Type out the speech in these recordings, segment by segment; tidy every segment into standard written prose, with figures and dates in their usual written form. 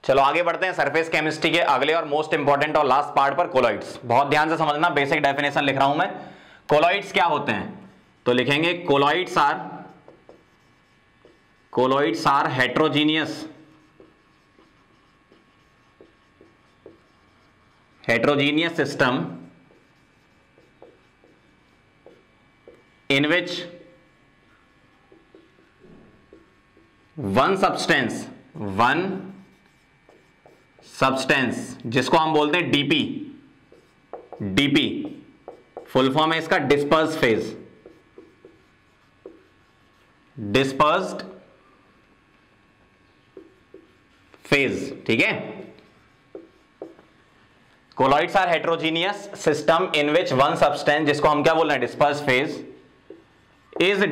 चलो आगे बढ़ते हैं सरफेस केमिस्ट्री के अगले और मोस्ट इंपॉर्टेंट और लास्ट पार्ट पर, कोलॉइड्स। बहुत ध्यान से समझना, बेसिक डेफिनेशन लिख रहा हूं मैं। कोलॉइड्स क्या होते हैं? तो लिखेंगे colloids are heterogeneous system in which one substance जिसको हम बोलते हैं डीपी फुल फॉर्म है इसका डिस्पर्स फेज, ठीक है। Colloids are heterogeneous system in which one substance, जिसको हम क्या बोल रहे हैं, disperse phase, is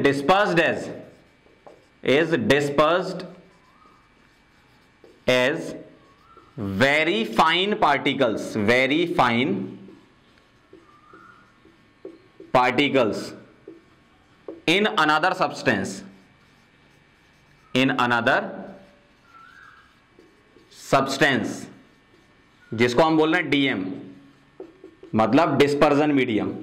dispersed as very fine particles in another substance, जिसको हम बोल रहे हैं डीएम, मतलब dispersion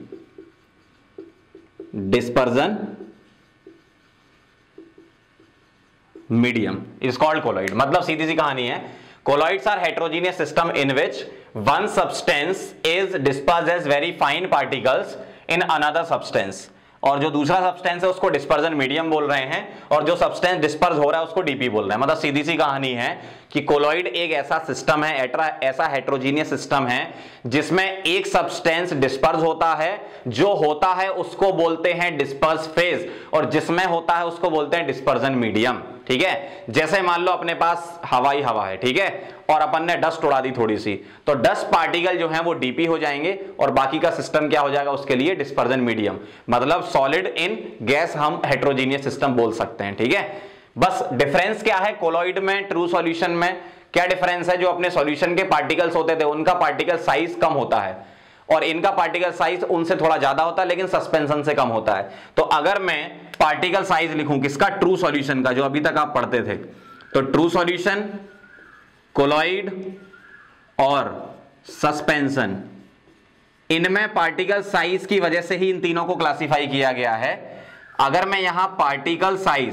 medium is called colloid. मतलब सीधी सी कहानी है, colloids are heterogeneous system in which one substance is dispersed as very fine particles in another substance, और जो दूसरा सब्सटेंस है उसको डिस्पर्जन मीडियम बोल रहे हैं, और जो सब्सटेंस डिस्पर्स हो रहा है उसको डीपी बोल रहे हैं। मतलब सीधी सी कहानी है कि कोलॉइड एक ऐसा सिस्टम है, ऐसा हेट्रोजीनियस सिस्टम है जिसमें एक सब्सटेंस डिस्पर्स होता है, जो होता है उसको बोलते हैं डिस्पर्स फेज, और जिसमें होता है उसको बोलते हैं डिस्पर्जन मीडियम, ठीक है। जैसे मान लो अपने पास हवाई हवा है, ठीक है, और अपन ने डस्ट उड़ा दी थोड़ी सी, तो डस्ट पार्टिकल जो है वो डीपी हो जाएंगे और बाकी का सिस्टम क्या हो जाएगा उसके लिए, डिस्पर्जन मीडियम। मतलब सॉलिड इन गैस हम हेट्रोजीनियस सिस्टम बोल सकते हैं, ठीक है। बस डिफरेंस क्या है कोलॉइड में, ट्रू सॉल्यूशन में क्या डिफरेंस है? जो अपने सॉल्यूशन के पार्टिकल्स होते थे उनका पार्टिकल साइज कम होता है, और इनका पार्टिकल साइज उनसे थोड़ा ज्यादा होता है लेकिन सस्पेंशन से कम होता है। तो अगर मैं पार्टिकल साइज लिखूं किसका, ट्रू सॉल्यूशन का, जो अभी तक आप पढ़ते थे, तो ट्रू सॉल्यूशन, कोलॉइड और सस्पेंशन, इनमें पार्टिकल साइज की वजह से ही इन तीनों को क्लासिफाई किया गया है। अगर मैं यहां पार्टिकल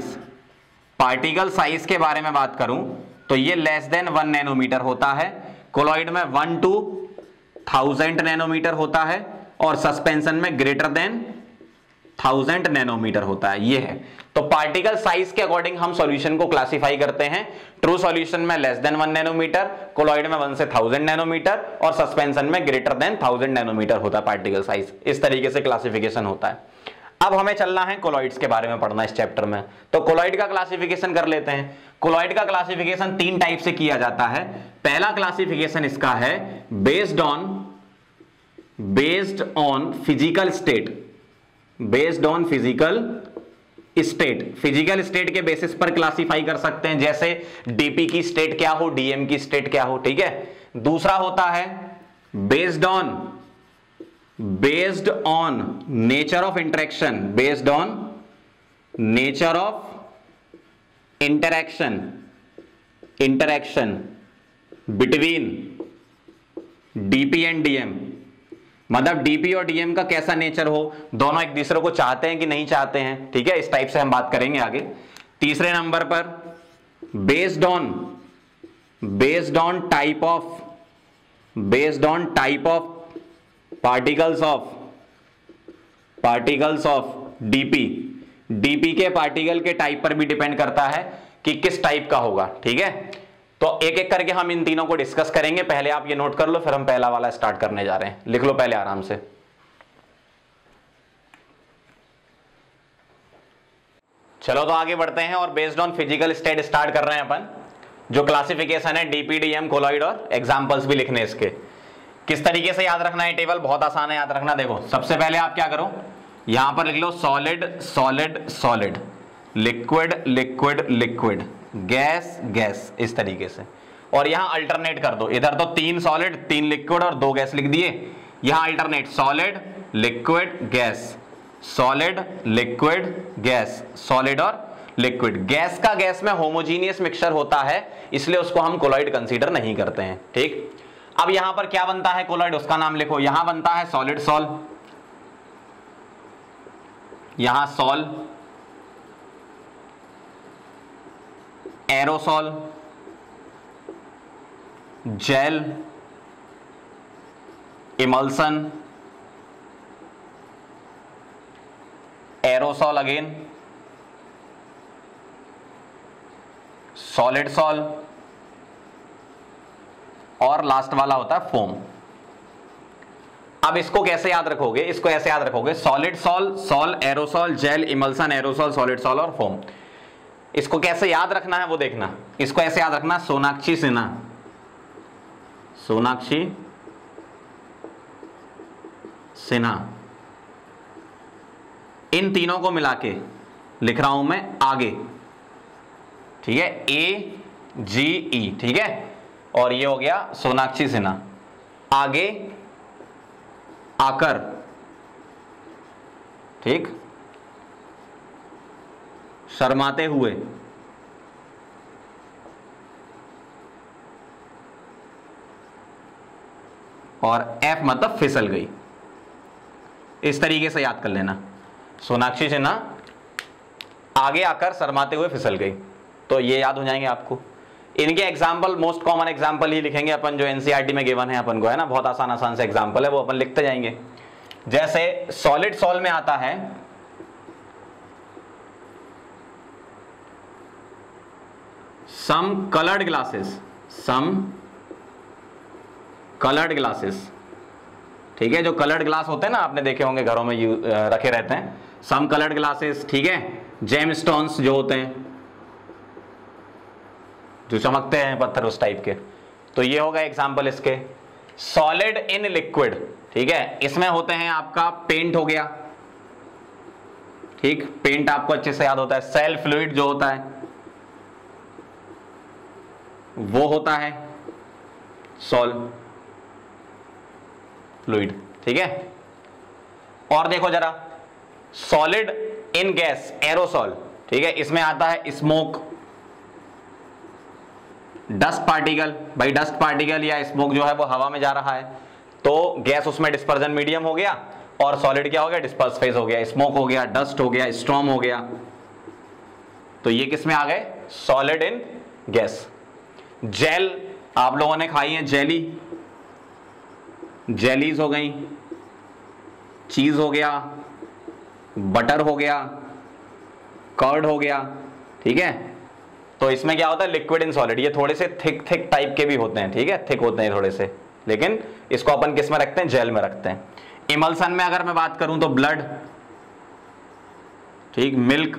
साइज के बारे में बात करूं तो ये लेस देन 1 नैनोमीटर होता है, कोलॉइड में 1 to 1000 नैनोमीटर होता है, और सस्पेंशन में ग्रेटर देन 1000 नैनोमीटर होता है। ये है, तो पार्टिकल साइज के अकॉर्डिंग हम सॉल्यूशन को क्लासिफाई करते हैं। ट्रू सॉल्यूशन में लेस देन 1 नैनोमीटर, कोलॉइड में 1 से 1000 नैनोमीटर, और सस्पेंशन में ग्रेटर देन 1000 नैनोमीटर होता है पार्टिकल साइज। इस तरीके से क्लासिफिकेशन होता है। अब हमें चलना है कोलॉइड्स के बारे में पढ़ना इस चैप्टर में, तो कोलॉइड का क्लासिफिकेशन कर लेते हैं। कोलॉइड का क्लासिफिकेशन 3 टाइप से किया जाता है। पहला क्लासिफिकेशन इसका है बेस्ड ऑन फिजिकल स्टेट के बेसिस पर क्लासिफाई कर सकते हैं, जैसे डीपी की स्टेट क्या हो, डीएम की स्टेट क्या हो, ठीक है। दूसरा होता है based on nature of interaction, interaction between DP and DM. मतलब डीपी और डीएम का कैसा नेचर हो, दोनों एक दूसरे को चाहते हैं कि नहीं चाहते हैं, ठीक है। इस टाइप से हम बात करेंगे आगे। तीसरे नंबर पर based on type of particles of DP के पार्टिकल के टाइप पर भी डिपेंड करता है कि किस टाइप का होगा, ठीक है। तो एक एक करके हम इन तीनों को डिस्कस करेंगे। पहले आप ये नोट कर लो, फिर हम पहला वाला स्टार्ट करने जा रहे हैं। लिख लो पहले आराम से। चलो तो आगे बढ़ते हैं और based on physical state start कर रहे हैं अपन। जो क्लासिफिकेशन है डीपी, डीएम, कोलॉइड, और एग्जांपल्स भी लिखने इसके। किस तरीके से याद रखना है टेबल, बहुत आसान है याद रखना। देखो सबसे पहले आप क्या करो, यहां पर लिख लो सॉलिड, लिक्विड, गैस, इस तरीके से। और यहां अल्टरनेट कर दो, इधर तो 3 सॉलिड, 3 लिक्विड और 2 गैस लिख दिए। यहां alternate solid, liquid, gas, solid, liquid, gas, solid और लिक्विड। गैस का गैस में होमोजीनियस मिक्सचर होता है, इसलिए उसको हम कोलॉइड कंसीडर नहीं करते हैं। ठीक, अब यहां पर क्या बनता है कोलॉइड, उसका नाम लिखो। यहां बनता है सॉलिड सॉल, यहां sol, aerosol, gel, emulsion, aerosol again, solid sol, और लास्ट वाला होता है फोम। अब इसको कैसे याद रखोगे, इसको ऐसे याद रखोगे, solid sol, sol, aerosol, gel, emulsion, aerosol, solid sol और फोम। इसको कैसे याद रखना है वो देखना। इसको ऐसे याद रखना, सोनाक्षी सिन्हा, सोनाक्षी सिन्हा, इन तीनों को मिला के लिख रहा हूं मैं आगे, ठीक है, AGE, ठीक है, और ये हो गया सोनाक्षी सिन्हा। आगे आकर, ठीक, शर्माते हुए, और F मतलब फिसल गई। इस तरीके से याद कर लेना, सोनाक्षी सिन्हा आगे आकर शर्माते हुए फिसल गई, तो ये याद हो जाएंगे आपको। इनके एग्जाम्पल, मोस्ट कॉमन एग्जाम्पल ही लिखेंगे अपन, जो एनसीईआरटी में गिवन है अपन को, है ना, बहुत आसान आसान से एग्जाम्पल है, वो अपन लिखते जाएंगे। जैसे सॉलिड सॉल में आता है some coloured glasses, some coloured glasses, ठीक है, जो कलर्ड ग्लास होते हैं ना, आपने देखे होंगे घरों में रखे रहते हैं, सम कलर्ड ग्लासेस, ठीक है, जेम स्टोन्स जो होते हैं, जो चमकते हैं पत्थर उस टाइप के, तो ये होगा एग्जाम्पल इसके। सॉलिड इन लिक्विड, ठीक है, इसमें होते हैं आपका पेंट हो गया, ठीक, पेंट आपको अच्छे से याद होता है। सेल फ्लूइड जो होता है वो होता है सॉल फ्लूइड, ठीक है। और देखो जरा, सॉलिड इन गैस, एरोसॉल, ठीक है, इसमें आता है स्मोक, डस्ट पार्टिकल। भाई डस्ट पार्टिकल या स्मोक जो है वो हवा में जा रहा है, तो गैस उसमें डिस्पर्जन मीडियम हो गया, और सॉलिड क्या हो गया, डिस्पर्स फेज हो गया। स्मोक हो गया, डस्ट हो गया, स्टॉर्म हो गया, तो ये किस में आ गए, सॉलिड इन गैस। जेल आप लोगों ने खाई है, जेली, जेलीज हो गई, चीज हो गया, बटर हो गया, कर्ड हो गया, ठीक है। तो इसमें क्या होता है, लिक्विड इन सॉलिड। ये थोड़े से थिक थिक टाइप के भी होते हैं, ठीक है, थिक होते हैं थोड़े से, लेकिन इसको अपन किस में रखते हैं, जेल में रखते हैं। इमल्सन में अगर मैं बात करूं तो ब्लड, ठीक, मिल्क,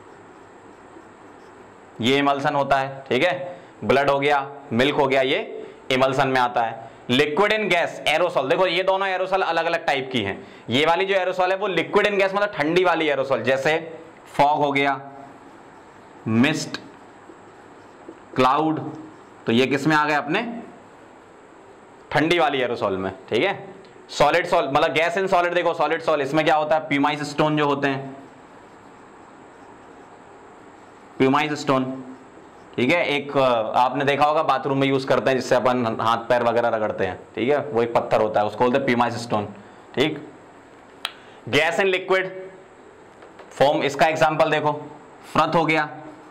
ये इमल्सन होता है, ठीक है, ब्लड हो गया, मिल्क हो गया, ये इमल्सन में आता है। लिक्विड इन गैस, एरोसॉल, देखो ये दोनों एरोसॉल अलग अलग टाइप की हैं। ये वाली जो एरोसॉल है वो लिक्विड इन गैस मतलब ठंडी वाली एरोसॉल, जैसे फॉग हो गया, मिस्ट, क्लाउड, तो ये किस में आ गए अपने, ठंडी वाली एरोसॉल में, ठीक है। सॉलिड सॉल मतलब गैस इन सॉलिड, देखो सॉलिड सॉल, इसमें क्या होता है, प्यूमाइज स्टोन जो होते हैं, प्यूमाइज स्टोन, ठीक है, एक आपने देखा होगा बाथरूम में यूज करते हैं, जिससे अपन हाथ पैर वगैरह रगड़ते हैं, ठीक है, वो एक पत्थर होता है, उसको बोलते हैं प्यूमाइज स्टोन, ठीक। गैस इन लिक्विड, फोम, इसका एग्जांपल देखो, फ्रथ हो गया।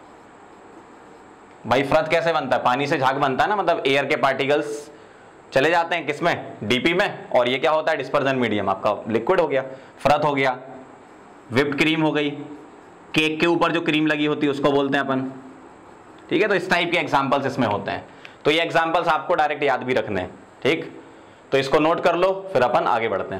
भाई फ्रथ कैसे बनता है, पानी से झाग बनता है ना, मतलब एयर के पार्टिकल्स चले जाते हैं किसमें, डीपी में, और ये क्या होता है, डिस्पर्जन मीडियम, आपका लिक्विड हो गया, फ्रथ हो गया। विप्ड क्रीम हो गई, केक के ऊपर जो क्रीम लगी होती है उसको बोलते हैं अपन, ठीक है। तो इस टाइप के एग्जांपल्स इसमें होते हैं, तो ये एग्जांपल्स आपको डायरेक्ट याद भी रखने हैं, ठीक। तो इसको नोट कर लो, फिर अपन आगे बढ़ते हैं।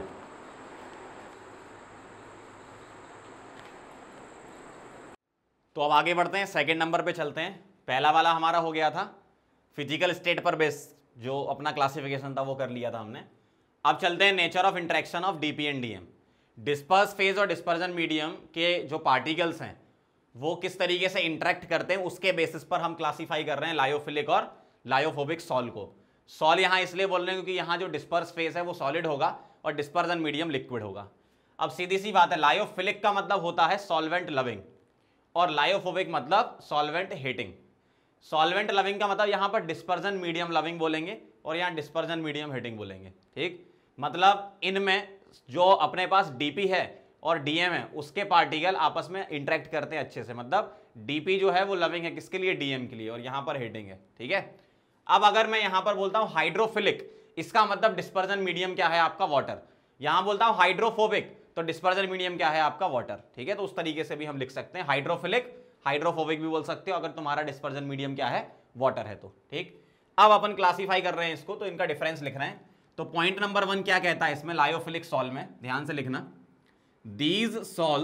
तो अब आगे बढ़ते हैं, सेकंड नंबर पे चलते हैं। पहला वाला हमारा हो गया था फिजिकल स्टेट पर बेस, जो अपना क्लासिफिकेशन था वो कर लिया था हमने। अब चलते हैं nature of interaction of DP and DM. Disperse phase और डिस्पर्जन मीडियम के जो पार्टिकल्स हैं वो किस तरीके से इंटरेक्ट करते हैं, उसके बेसिस पर हम क्लासीफाई कर रहे हैं लायोफिलिक और लायोफोबिक सॉल को। सॉल यहां इसलिए बोल रहे हैं क्योंकि यहां जो डिस्पर्स फेज है वो सॉलिड होगा और डिस्पर्जन मीडियम लिक्विड होगा। अब सीधी सी बात है, लायोफिलिक का मतलब होता है सॉल्वेंट लविंग, और लायोफोबिक मतलब सॉल्वेंट हेटिंग। सॉल्वेंट लविंग का मतलब यहां पर डिस्पर्जन मीडियम लविंग बोलेंगे और यहां डिस्पर्जन मीडियम हेटिंग बोलेंगे। ठीक, मतलब इनमें जो अपने पास डीपी है और डीएम है उसके पार्टिकल आपस में इंटरेक्ट करते हैं अच्छे से, मतलब डीपी जो है वो लविंग है किसके लिए, डीएम के लिए, और यहां पर हेटिंग है। ठीक है, अब अगर मैं यहां पर बोलता हूं हाइड्रोफिलिक, इसका मतलब डिस्पर्जन मीडियम क्या है आपका, वाटर। यहां बोलता हूं हाइड्रोफोबिक तो डिस्पर्जन मीडियम क्या है आपका, वाटर। ठीक है, तो उस तरीके से भी हम लिख सकते हैं, हाइड्रोफिलिक हाइड्रोफोबिक भी बोल सकते हो अगर तुम्हारा डिस्पर्जन मीडियम क्या है, वाटर है तो। ठीक, अब अपन क्लासीफाई कर रहे हैं इसको, तो इनका डिफरेंस लिख रहे हैं। तो पॉइंट नंबर 1 क्या कहता है इसमें, लायोफिलिक सॉल्ट में ध्यान से लिखना, these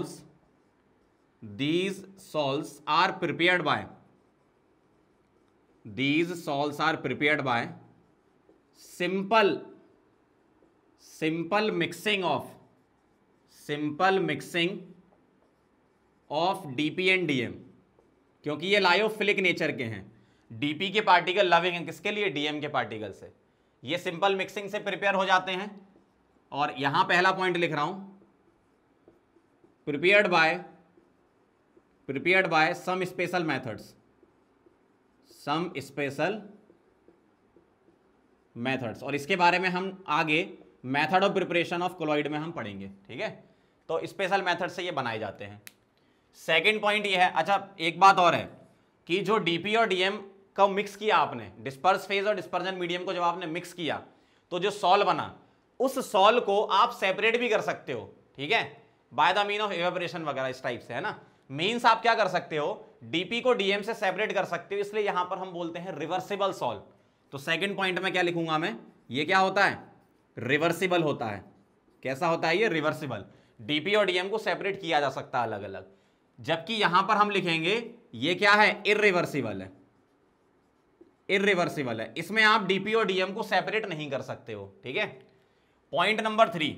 salts are prepared by, these salts are prepared by simple mixing of DP and DM, क्योंकि ये लायोफिलिक नेचर के हैं। डीपी के पार्टिकल लविंग हैं किसके लिए, डीएम के पार्टिकल से। ये सिंपल मिक्सिंग से प्रिपेयर हो जाते हैं। और यहां पहला पॉइंट लिख रहा हूं, prepared by some special methods, और इसके बारे में हम आगे method of preparation of colloid में हम पढ़ेंगे। ठीक है, तो स्पेशल मेथड से ये बनाए जाते हैं। सेकंड पॉइंट ये है, अच्छा एक बात और है कि जो डीपी और डीएम का मिक्स किया आपने, डिस्पर्स फेज और डिस्पर्जन मीडियम को जब आपने मिक्स किया तो जो सॉल बना, उस सॉल को आप सेपरेट भी कर सकते हो। ठीक है, by the mean of evaporation वगैरह इस टाइप से, है ना। मीन्स आप क्या कर सकते हो, डीपी को डीएम से सेपरेट कर सकते हो, इसलिए यहां पर हम बोलते हैं रिवर्सिबल सॉल्व। तो सेकंड पॉइंट में क्या लिखूंगा मैं, ये क्या होता है, रिवर्सिबल होता है। कैसा होता है ये, रिवर्सिबल। डीपी और डीएम को सेपरेट किया जा सकता है अलग अलग, जबकि यहां पर हम लिखेंगे ये क्या है, इर्रिवर्सिबल है। इर्रिवर्सिबल है, इसमें आप डीपी और डीएम को सेपरेट नहीं कर सकते हो। ठीक है, पॉइंट नंबर 3,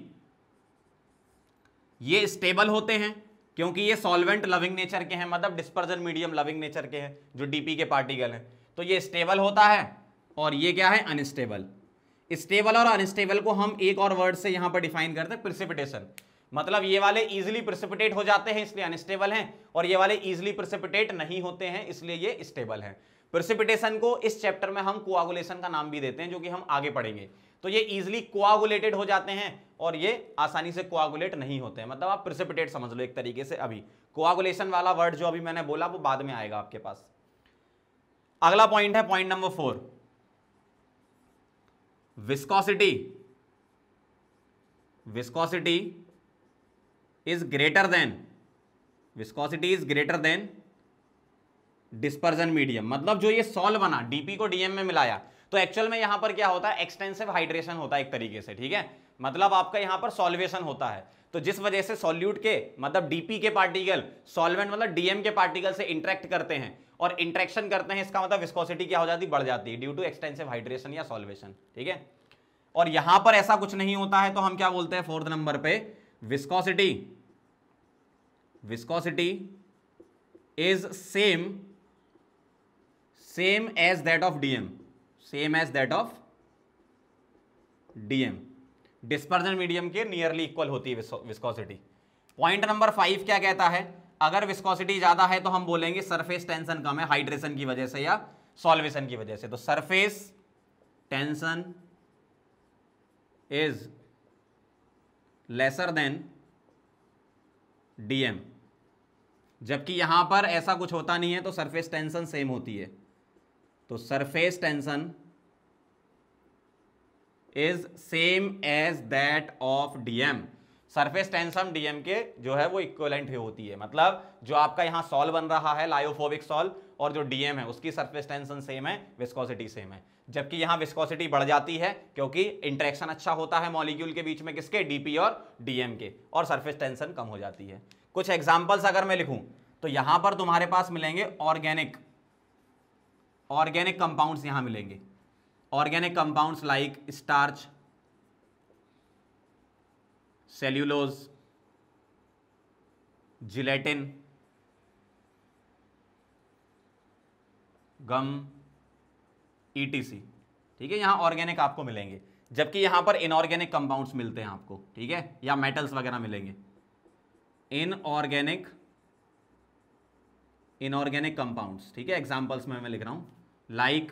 ये स्टेबल होते हैं क्योंकि ये सॉल्वेंट लविंग नेचर के हैं, मतलब डिस्पर्जन मीडियम लविंग नेचर के हैं जो डीपी के पार्टिकल हैं, तो ये स्टेबल होता है। और ये क्या है, अनस्टेबल। स्टेबल और अनस्टेबल को हम एक और वर्ड से यहां पर डिफाइन करते हैं, प्रिसिपिटेशन। मतलब ये वाले इजीली प्रिसिपिटेट हो जाते हैं इसलिए अनस्टेबल हैं, और ये वाले इजीली प्रिसिपिटेट नहीं होते हैं इसलिए ये स्टेबल हैं। प्रिसिपिटेशन को इस चैप्टर में हम कोआगुलेशन का नाम भी देते हैं, जो कि हम आगे पढ़ेंगे। तो ये इजीली कोआगुलेटेड हो जाते हैं और ये आसानी से कोआगुलेट नहीं होते हैं, मतलब आप प्रिसिपिटेट समझ लो एक तरीके से। अभी कोआगुलेशन वाला वर्ड जो अभी मैंने बोला वो बाद में आएगा आपके पास। अगला पॉइंट है point number 4, viscosity is greater than dispersion medium. मतलब जो ये सॉल्व बना, डीपी को डीएम में मिलाया, तो एक्चुअल में यहां पर क्या होता है, एक्सटेंसिव हाइड्रेशन होता है एक तरीके से। ठीक है, मतलब आपका यहां पर सॉल्वेशन होता है, तो जिस वजह से सॉल्यूट के मतलब डीपी के पार्टिकल सॉल्वेंट मतलब डीएम के पार्टिकल से इंटरेक्ट करते हैं, और इंटरेक्शन करते हैं, इसका मतलब विस्कोसिटी क्या हो जाती है, बढ़ जाती है ड्यू टू एक्सटेंसिव हाइड्रेशन या सॉल्वेशन। ठीक है, और यहां पर ऐसा कुछ नहीं होता है, तो हम क्या बोलते हैं 4th नंबर पे, viscosity is same as that of DM. Dispersion medium के नियरली इक्वल होती है विस्कोसिटी। पॉइंट नंबर 5 क्या कहता है, अगर विस्कोसिटी ज्यादा है तो हम बोलेंगे सरफेस टेंशन कम है, हाइड्रेशन की वजह से या सॉल्वेशन की वजह से। तो surface tension is lesser than DM, जबकि यहां पर ऐसा कुछ होता नहीं है, तो सरफेस टेंशन सेम होती है। तो surface tension is same as that of DM. Surface tension DM के जो है वो इक्विवेलेंट ही होती है, मतलब जो आपका यहां सॉल बन रहा है लायोफोबिक सॉल, और जो डीएम है उसकी सरफेस टेंशन सेम है, विस्कोसिटी सेम है। जबकि यहां विस्कोसिटी बढ़ जाती है क्योंकि इंटरेक्शन अच्छा होता है मॉलिक्यूल के बीच में, किसके, डीपी और डीएम के, और सरफेस टेंशन कम हो जाती है। कुछ एग्जांपल्स अगर मैं लिखूं तो यहां पर तुम्हारे पास मिलेंगे ऑर्गेनिक कंपाउंड्स, यहां मिलेंगे organic compounds like starch, cellulose, gelatin, gum, ETC. ठीक है, यहां ऑर्गेनिक आपको मिलेंगे, जबकि यहां पर इनऑर्गेनिक कंपाउंड्स मिलते हैं आपको। ठीक है, या मेटल्स वगैरह मिलेंगे। इनऑर्गेनिक इनऑर्गेनिक कंपाउंड्स, ठीक है, एग्जांपल्स में मैं लिख रहा हूं, लाइक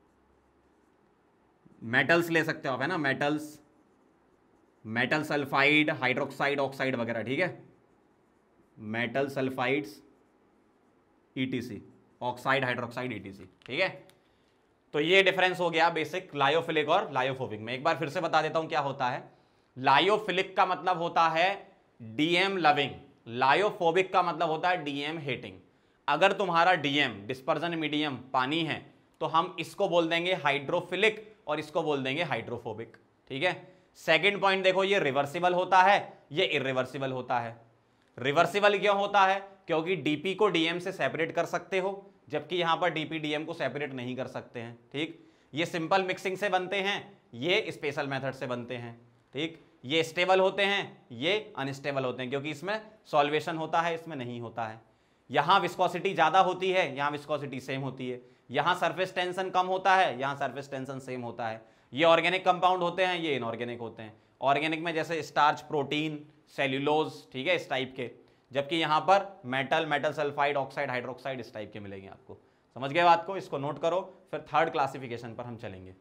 मेटल्स ले सकते हो आप, है ना, metals, metal sulphide, hydroxide, oxide वगैरह, ठीक है, metal sulphides ETC, oxide, hydroxide ETC, ठीक है। तो ये डिफरेंस हो गया बेसिक लायोफिलिक और लायोफोबिक में। एक बार फिर से बता देता हूं क्या होता है। लायोफिलिक का मतलब होता है डीएम लविंग, लायोफोबिक का मतलब होता है डीएम हेटिंग। अगर तुम्हारा डीएम डिस्पर्जन मीडियम पानी है तो हम इसको बोल देंगे हाइड्रोफिलिक और इसको बोल देंगे हाइड्रोफोबिक, ठीक है। सेकंड पॉइंट देखो, ये रिवर्सिबल होता है, ये इरिवर्सिबल होता है। रिवर्सिबल क्यों होता है? क्योंकि डीपी को डीएम से सेपरेट कर सकते हो, जबकि यहां पर डीपी डीएम को सेपरेट नहीं कर सकते हैं, ठीक। ये सिंपल मिक्सिंग से बनते हैं, ये स्पेशल मेथड से बनते हैं, ठीक। ये स्टेबल होते हैं, ये अनस्टेबल होते हैं, क्योंकि इसमें सॉल्वेशन होता है, इसमें नहीं होता है। यहां विस्कोसिटी ज्यादा होती है, यहां विस्कोसिटी सेम होती है। यहां सरफेस टेंशन कम होता है, यहां सरफेस टेंशन सेम होता है। ये ऑर्गेनिक कंपाउंड होते हैं, ये इनऑर्गेनिक होते हैं। ऑर्गेनिक में जैसे स्टार्च, प्रोटीन, सेल्यूलोज, ठीक है, इस टाइप के, जबकि यहां पर metal, metal sulphide, oxide, hydroxide, इस टाइप के मिलेंगे आपको। समझ गए बात को? इसको नोट करो, फिर थर्ड क्लासिफिकेशन पर हम चलेंगे।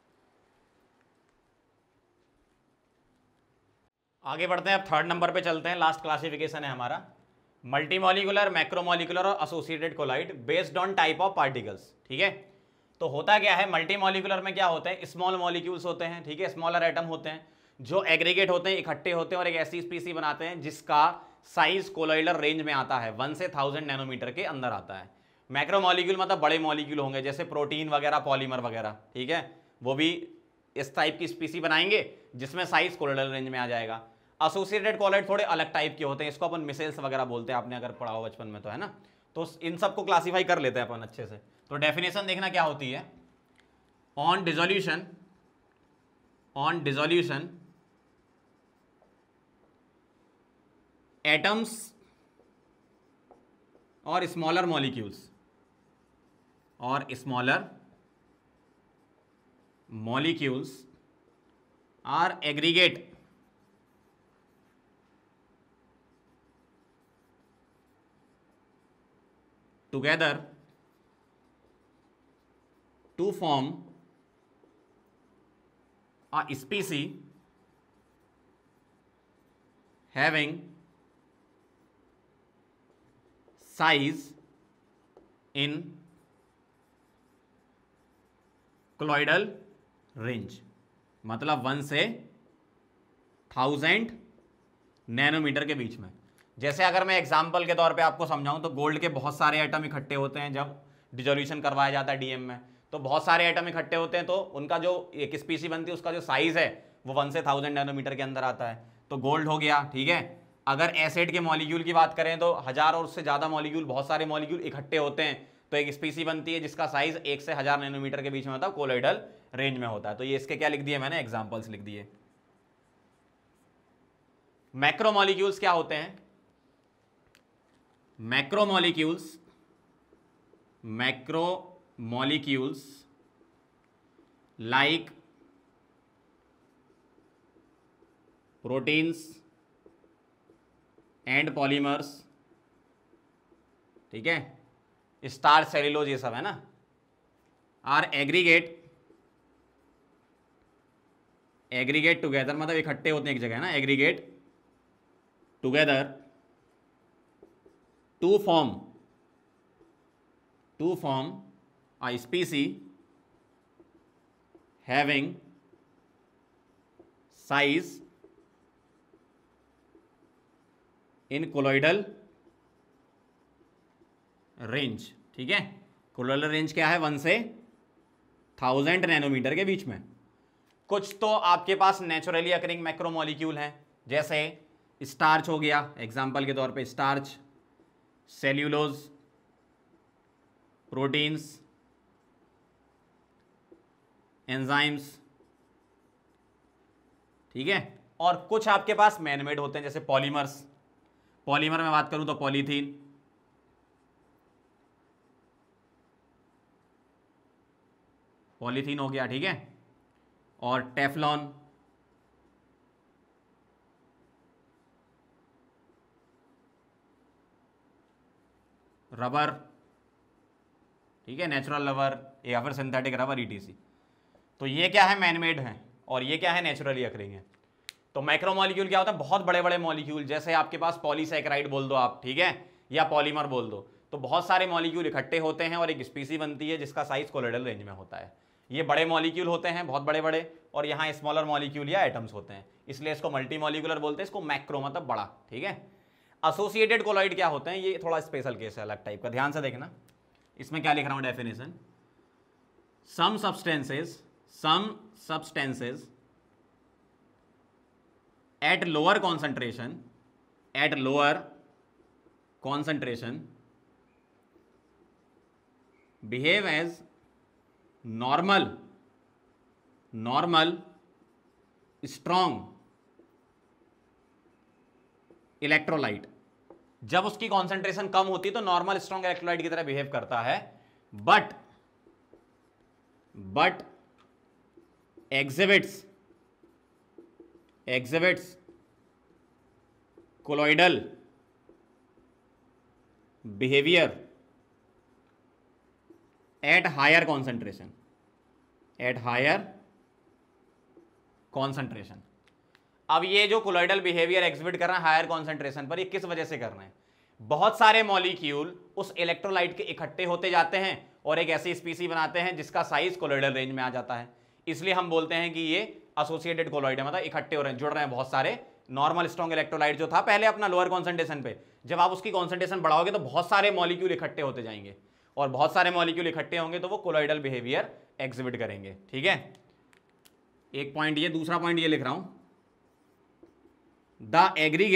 आगे बढ़ते हैं, अब थर्ड नंबर पे चलते हैं। लास्ट क्लासिफिकेशन है हमारा मल्टीमॉलिकुलर, मैक्रोमॉलिकुलर और associated colloid based on type of particles, ठीक है। तो होता क्या है, मल्टीमॉलिकुलर में क्या होते हैं, स्मॉल मॉलिक्यूल्स होते हैं, ठीक है, स्मॉलर एटम होते हैं जो एग्रीगेट होते हैं, इकट्ठे होते हैं और एक ऐसी स्पीसी बनाते हैं जिसका साइज कोलोइडल रेंज में आता है, 1 से 1000 नैनोमीटर के अंदर आता है। मैक्रोमॉलिक्यूल मतलब बड़े मॉलिक्यूल होंगे, जैसे प्रोटीन वगैरह, पॉलीमर वगैरह, ठीक है, वो भी इस टाइप की स्पीसी बनाएंगे जिसमें साइज कोलोइडल रेंज में आ जाएगा। एसोसिएटेड कोलाइड थोड़े अलग टाइप के होते हैं, इसको अपन मिसेल्स वगैरह बोलते हैं, आपने अगर पढ़ा हो बचपन में तो, है ना। तो इन सबको क्लासीफाई कर लेते हैं अपन अच्छे से। तो डेफिनेशन देखना क्या होती है, on dissolution, on dissolution atoms और स्मॉलर मॉलिक्यूल्स, और smaller molecules are aggregate together to form a species having size in colloidal range, मतलब 1 से 1000 नैनोमीटर के बीच में। जैसे अगर मैं एग्जाम्पल के तौर पे आपको समझाऊं तो गोल्ड के बहुत सारे एटम इकट्ठे होते हैं जब डिसोल्यूशन करवाया जाता है डीएम में, तो बहुत सारे एटम इकट्ठे होते हैं, तो उनका जो एक स्पीसी बनती है उसका जो साइज है वो 1 से 1000 नैनोमीटर के अंदर आता है। तो गोल्ड हो गया, ठीक है। अगर एसिड के मॉलिक्यूल की बात करें तो 1000 और उससे ज़्यादा मॉलिक्यूल, बहुत सारे मॉलिक्यूल इकट्ठे होते हैं, तो एक स्पीसी बनती है जिसका साइज 1 से 1000 नैनोमीटर के बीच में होता है, कोलोइडल रेंज में होता है। तो ये इसके क्या लिख दिए मैंने, एग्जाम्पल्स लिख दिए। मैक्रोमॉलिक्यूल्स क्या होते हैं, macromolecules, macromolecules like proteins and polymers, ठीक है, स्टार्च, सेल्यूलोज, ये सब है ना, आर एग्रीगेट, एग्रीगेट टुगेदर मतलब इकट्ठे होते हैं एक जगह, है ना, aggregate together to form a species having size in colloidal range, ठीक है। कोलोइडल रेंज क्या है, 1 से 1000 नैनोमीटर के बीच में। कुछ तो आपके पास नेचुरली अकरिंग मैक्रोमॉलिक्यूल हैं, जैसे स्टार्च हो गया, एग्जाम्पल के तौर पे स्टार्च, सेल्यूलोज, प्रोटीन्स, एंजाइम्स, ठीक है। और कुछ आपके पास मैनमेड होते हैं, जैसे पॉलीमर्स, पॉलीमर में बात करूं तो पॉलीथीन, पॉलीथीन हो गया, ठीक है, और टेफ्लॉन, रबर, ठीक है, नेचुरल रबर या फिर सिंथेटिक रबर ईटीसी। तो ये क्या है, मैनमेड है, और ये क्या है, नेचुरली अकरिंग है। तो मैक्रोमोलिक्यूल क्या होता है, बहुत बड़े बड़े मॉलिक्यूल, जैसे आपके पास पॉलीसैकेराइड बोल दो आप, ठीक है, या पॉलीमर बोल दो, तो बहुत सारे मॉलिक्यूल इकट्ठे होते हैं और एक स्पीसी बनती है जिसका साइज कोलोइडल रेंज में होता है। ये बड़े मॉलिक्यूल होते हैं, बहुत बड़े बड़े, और यहाँ स्मॉलर मॉलिक्यूल या एटम्स होते हैं, इसलिए इसको मल्टी मॉलिक्यूलर बोलते हैं, इसको मैक्रो मतलब बड़ा, ठीक है। एसोसिएटेड कोलॉइड क्या होते हैं, ये थोड़ा स्पेशल केस है, अलग टाइप का, ध्यान से देखना। इसमें क्या लिख रहा हूं definition, some substances at lower concentration behave as normal strong electrolyte. जब उसकी कॉन्सेंट्रेशन कम होती है तो नॉर्मल स्ट्रॉन्ग इलेक्ट्रोलाइट की तरह बिहेव करता है, but exhibits colloidal behavior at higher concentration। अब ये जो कोलॉइडल बिहेवियर एग्जिबिट कर रहे हैं हायर कॉन्सेंट्रेशन पर, ये किस वजह से कर रहे हैं, बहुत सारे मॉलिक्यूल उस इलेक्ट्रोलाइट के इकट्ठे होते जाते हैं और एक ऐसी स्पीसी बनाते हैं जिसका साइज कोलॉइडल रेंज में आ जाता है, इसलिए हम बोलते हैं कि ये एसोसिएटेड कोलॉइड है, मतलब इकट्ठे हो रहे हैं, जुड़ रहे हैं बहुत सारे। नॉर्मल स्ट्रॉन्ग इलेक्ट्रोलाइट जो था पहले अपना लोअर कॉन्सेंट्रेशन पे, जब आप उसकी कॉन्सेंट्रेशन बढ़ाओगे तो बहुत सारे मॉलिक्यूल इकट्ठे होते जाएंगे, और बहुत सारे मॉलिक्यूल इकट्ठे होंगे तो वो कोलॉइडल बिहेवियर एग्जिबिट करेंगे, ठीक है। एक पॉइंट ये, दूसरा पॉइंट ये लिख रहा हूं, द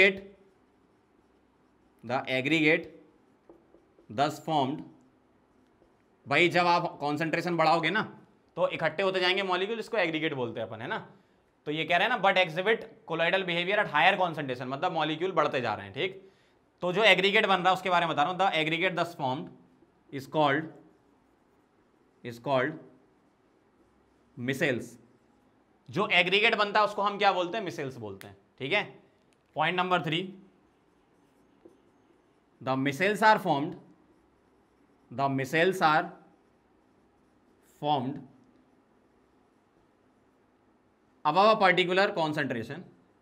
एग्रीगेट दस फॉर्म्ड, भाई जब आप कॉन्सेंट्रेशन बढ़ाओगे ना तो इकट्ठे होते जाएंगे मॉलिक्यूल, इसको एग्रीगेट बोलते हैं अपन, है ना। तो ये कह रहे हैं ना, but exhibit colloidal behaviour at higher concentration, मतलब मॉलिक्यूल बढ़ते जा रहे हैं, ठीक। तो जो एग्रीगेट बन रहा है उसके बारे में बता रहा हूं, the aggregate thus formed is called micelles. जो एग्रीगेट बनता है उसको हम क्या बोलते हैं, मिसेल्स बोलते हैं, ठीक है। Point number 3, the micelles are formed above a particular concentration,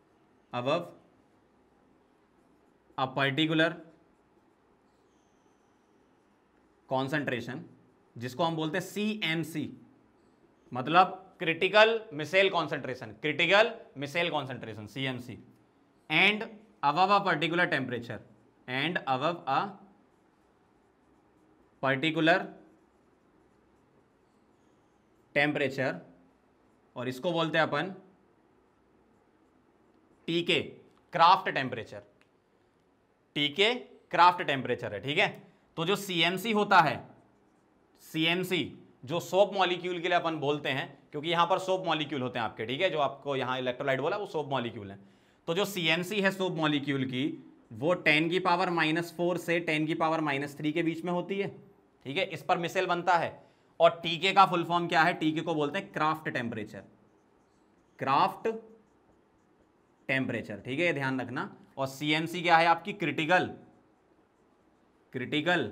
जिसको हम बोलते हैं CMC, मतलब critical micelle concentration, CMC, and above a particular temperature, और इसको बोलते हैं अपन TK, क्राफ्ट टेम्परेचर है, ठीक है। तो जो CMC होता है, CMC जो सोप मॉलिक्यूल के लिए अपन बोलते हैं, क्योंकि यहां पर सोप मॉलिक्यूल होते हैं आपके, ठीक है, जो आपको यहां इलेक्ट्रोलाइट बोला वो सोप मॉलिक्यूल है। तो जो CMC है सोप मॉलिक्यूल की, वो 10⁻⁻4 से 10⁻⁻3 के बीच में होती है, ठीक है, इस पर मिसेल बनता है। और टीके का फुल फॉर्म क्या है, टीके को बोलते हैं क्राफ्ट टेम्परेचर, ठीक है, ये ध्यान रखना। और CMC क्या है आपकी, क्रिटिकल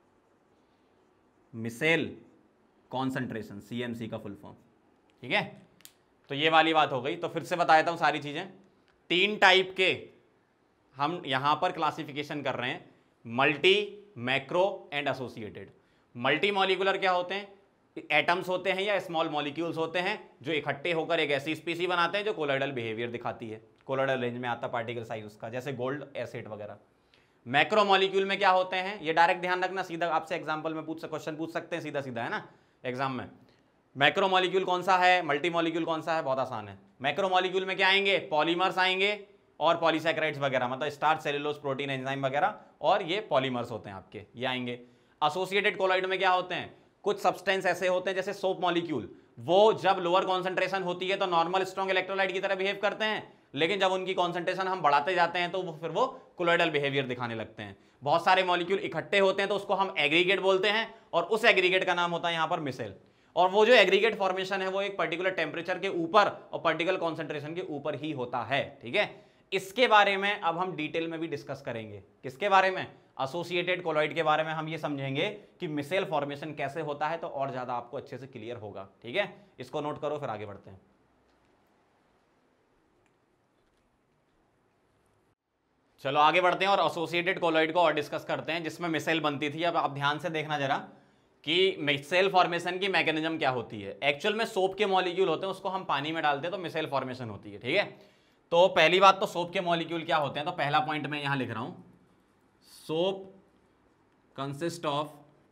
मिसेल कॉन्सेंट्रेशन, CMC का फुल फॉर्म, ठीक है। तो ये वाली बात हो गई। तो फिर से बता देता हूं सारी चीजें, 3 टाइप के हम यहां पर क्लासिफिकेशन कर रहे हैं, multi, macro and associated. Multi molecular क्या होते हैं, एटम्स होते हैं या स्मॉल मॉलिक्यूल्स होते हैं जो इकट्ठे होकर एक ऐसी स्पीसी बनाते हैं जो कोलॉइडल बिहेवियर दिखाती है, कोलॉइडल रेंज में आता पार्टिकल साइज उसका, जैसे गोल्ड, एसिड वगैरह। मैक्रो मॉलिक्यूल में क्या होते हैं, ये डायरेक्ट ध्यान रखना, सीधा आपसे एग्जांपल में क्वेश्चन पूछ सकते हैं, सीधा सीधा, है ना, एग्जाम में। मैक्रो मॉलिक्यूल कौन सा है, मल्टी मॉलिक्यूल कौन सा है, बहुत आसान है। मैक्रो मॉलिक्यूल में क्या आएंगे, पॉलीमर्स आएंगे और पॉलीसैकेराइड्स वगैरह, मतलब स्टार्च, सेलुलोज, प्रोटीन, एंजाइम वगैरह, और ये पॉलीमर्स होते हैं आपके, ये आएंगे। एसोसिएटेड कोलॉइड में क्या होते हैं, कुछ सब्सटेंस ऐसे होते हैं जैसे सोप मॉलिक्यूल, वो जब लोअर कॉन्सेंट्रेशन होती है तो नॉर्मल स्ट्रॉन्ग इलेक्ट्रोलाइट की तरह बिहेव करते हैं, लेकिन जब उनकी कॉन्सेंट्रेशन हम बढ़ाते जाते हैं तो फिर वो कोलॉइडल बिहेवियर दिखाने लगते हैं। बहुत सारे मॉलिक्यूल इकट्ठे होते हैं तो उसको हम एग्रीगेट बोलते हैं, और उस एग्रीगेट का नाम होता है यहां पर मिसेल। और वो जो एग्रीगेट फॉर्मेशन है वो एक पर्टिकुलर टेम्परेचर के ऊपर और पर्टिकुलर कॉन्सेंट्रेशन के ऊपर ही होता है, ठीक है। इसके बारे में अब हम डिटेल में भी डिस्कस करेंगे। किसके बारे में? एसोसिएटेड कोलॉइड के बारे में हम ये समझेंगे कि मिसेल फॉर्मेशन कैसे होता है, तो और ज्यादा आपको अच्छे से क्लियर होगा। ठीक है, इसको नोट करो, फिर आगे बढ़ते हैं। चलो आगे बढ़ते हैं और एसोसिएटेड कोलॉइड को और डिस्कस करते हैं, जिसमें मिसेल बनती थी। अब आप ध्यान से देखना जरा कि मिसेल फॉर्मेशन की मैकेनिज्म क्या होती है। एक्चुअल में सोप के मॉलिक्यूल होते हैं, उसको हम पानी में डालते हैं तो मिसेल फॉर्मेशन होती है। ठीक है, तो पहली बात तो सोप के मॉलिक्यूल क्या होते हैं, तो पहला पॉइंट मैं यहां लिख रहा हूं, soap consist of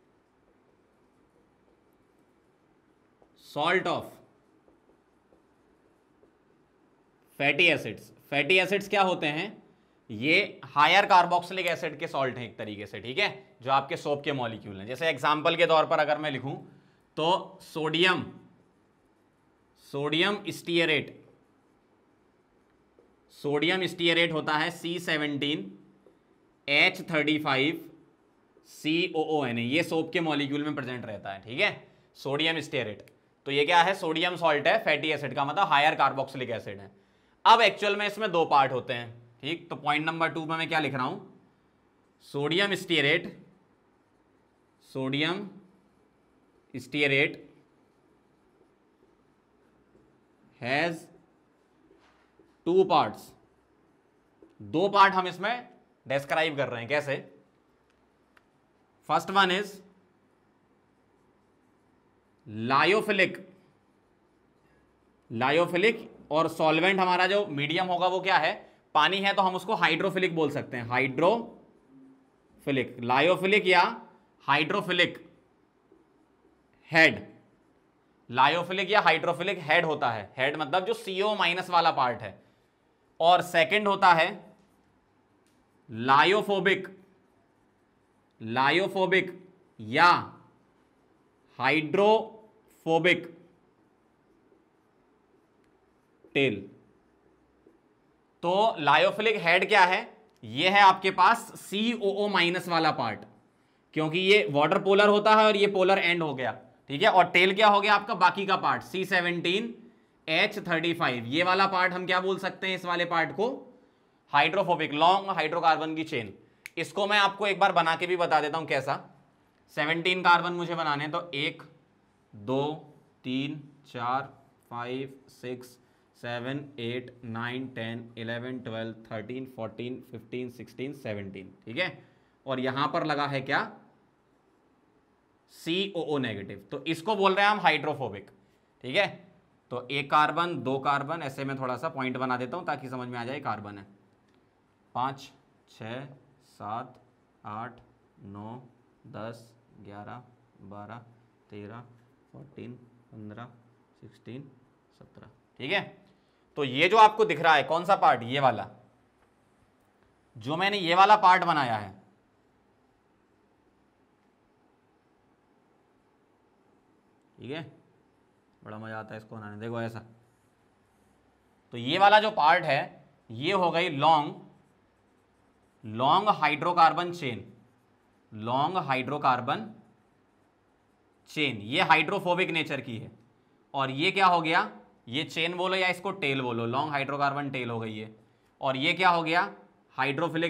salt of fatty acids. Fatty acids क्या होते हैं? ये हायर कार्बोक्सिलिक एसिड के सॉल्ट हैं एक तरीके से। ठीक है, जो आपके सोप के मॉलिक्यूल हैं। जैसे एग्जांपल के तौर पर अगर मैं लिखूं तो सोडियम स्टीयरेट, सोडियम स्टीयरेट होता है C17H35COONA, ये सोप के मॉलिक्यूल में प्रेजेंट रहता है। ठीक है, सोडियम स्टीयरेट, तो ये क्या है? सोडियम सॉल्ट है, फैटी एसिड का मतलब हायर कार्बोक्सिलिक एसिड है। अब एक्चुअल में इसमें दो पार्ट होते हैं। ठीक, तो पॉइंट नंबर 2 में मैं क्या लिख रहा हूं, sodium stearate has 2 parts. 2 part हम इसमें डिस्क्राइब कर रहे हैं। कैसे? फर्स्ट वन इज लायोफिलिक, और सॉल्वेंट हमारा जो मीडियम होगा वो क्या है? पानी है, तो हम उसको हाइड्रोफिलिक बोल सकते हैं, हाइड्रोफिलिक, लायोफिलिक या हाइड्रोफिलिक हेड। लायोफिलिक या हाइड्रोफिलिक हेड होता है, हेड मतलब जो CO- वाला पार्ट है। और सेकंड होता है लायोफोबिक या हाइड्रोफोबिक टेल। तो लायोफिलिक हेड क्या है? ये है आपके पास COO- वाला पार्ट, क्योंकि ये वाटर पोलर होता है और ये पोलर एंड हो गया। ठीक है, और टेल क्या हो गया आपका? बाकी का पार्ट C17H35, ये वाला पार्ट हम क्या बोल सकते हैं? इस वाले पार्ट को हाइड्रोफोबिक, लॉन्ग हाइड्रोकार्बन की चेन। इसको मैं आपको एक बार बना के भी बता देता हूं कैसा। 17 कार्बन मुझे बनाने, तो 1 2 3 4 5 6 7 8 9 10 11 12 13 14 15 16 17। ठीक है, और यहां पर लगा है क्या? COO नेगेटिव, तो इसको बोल रहे हैं हम हाइड्रोफोबिक। ठीक है, तो 1 कार्बन 2 कार्बन, ऐसे में थोड़ा सा पॉइंट बना देता हूं ताकि समझ में आ जाए। कार्बन है 5 6 7 8 9 10 11 12 13 14 15 16 17। ठीक है, तो ये जो आपको दिख रहा है कौन सा पार्ट? ये वाला, जो मैंने ये वाला पार्ट बनाया है। ठीक है, बड़ा मजा आता है इसको बनाने। देखो ऐसा, तो ये वाला जो पार्ट है ये हो गई लॉन्ग हाइड्रोकार्बन चेन, ये हाइड्रोफोबिक नेचर की है। और ये क्या हो गया? ये चेन बोलो या इसको टेल बोलो, लॉन्ग हाइड्रोकार्बन टेल हो गई ये। और ये क्या हो गया? हाइड्रोफिलिक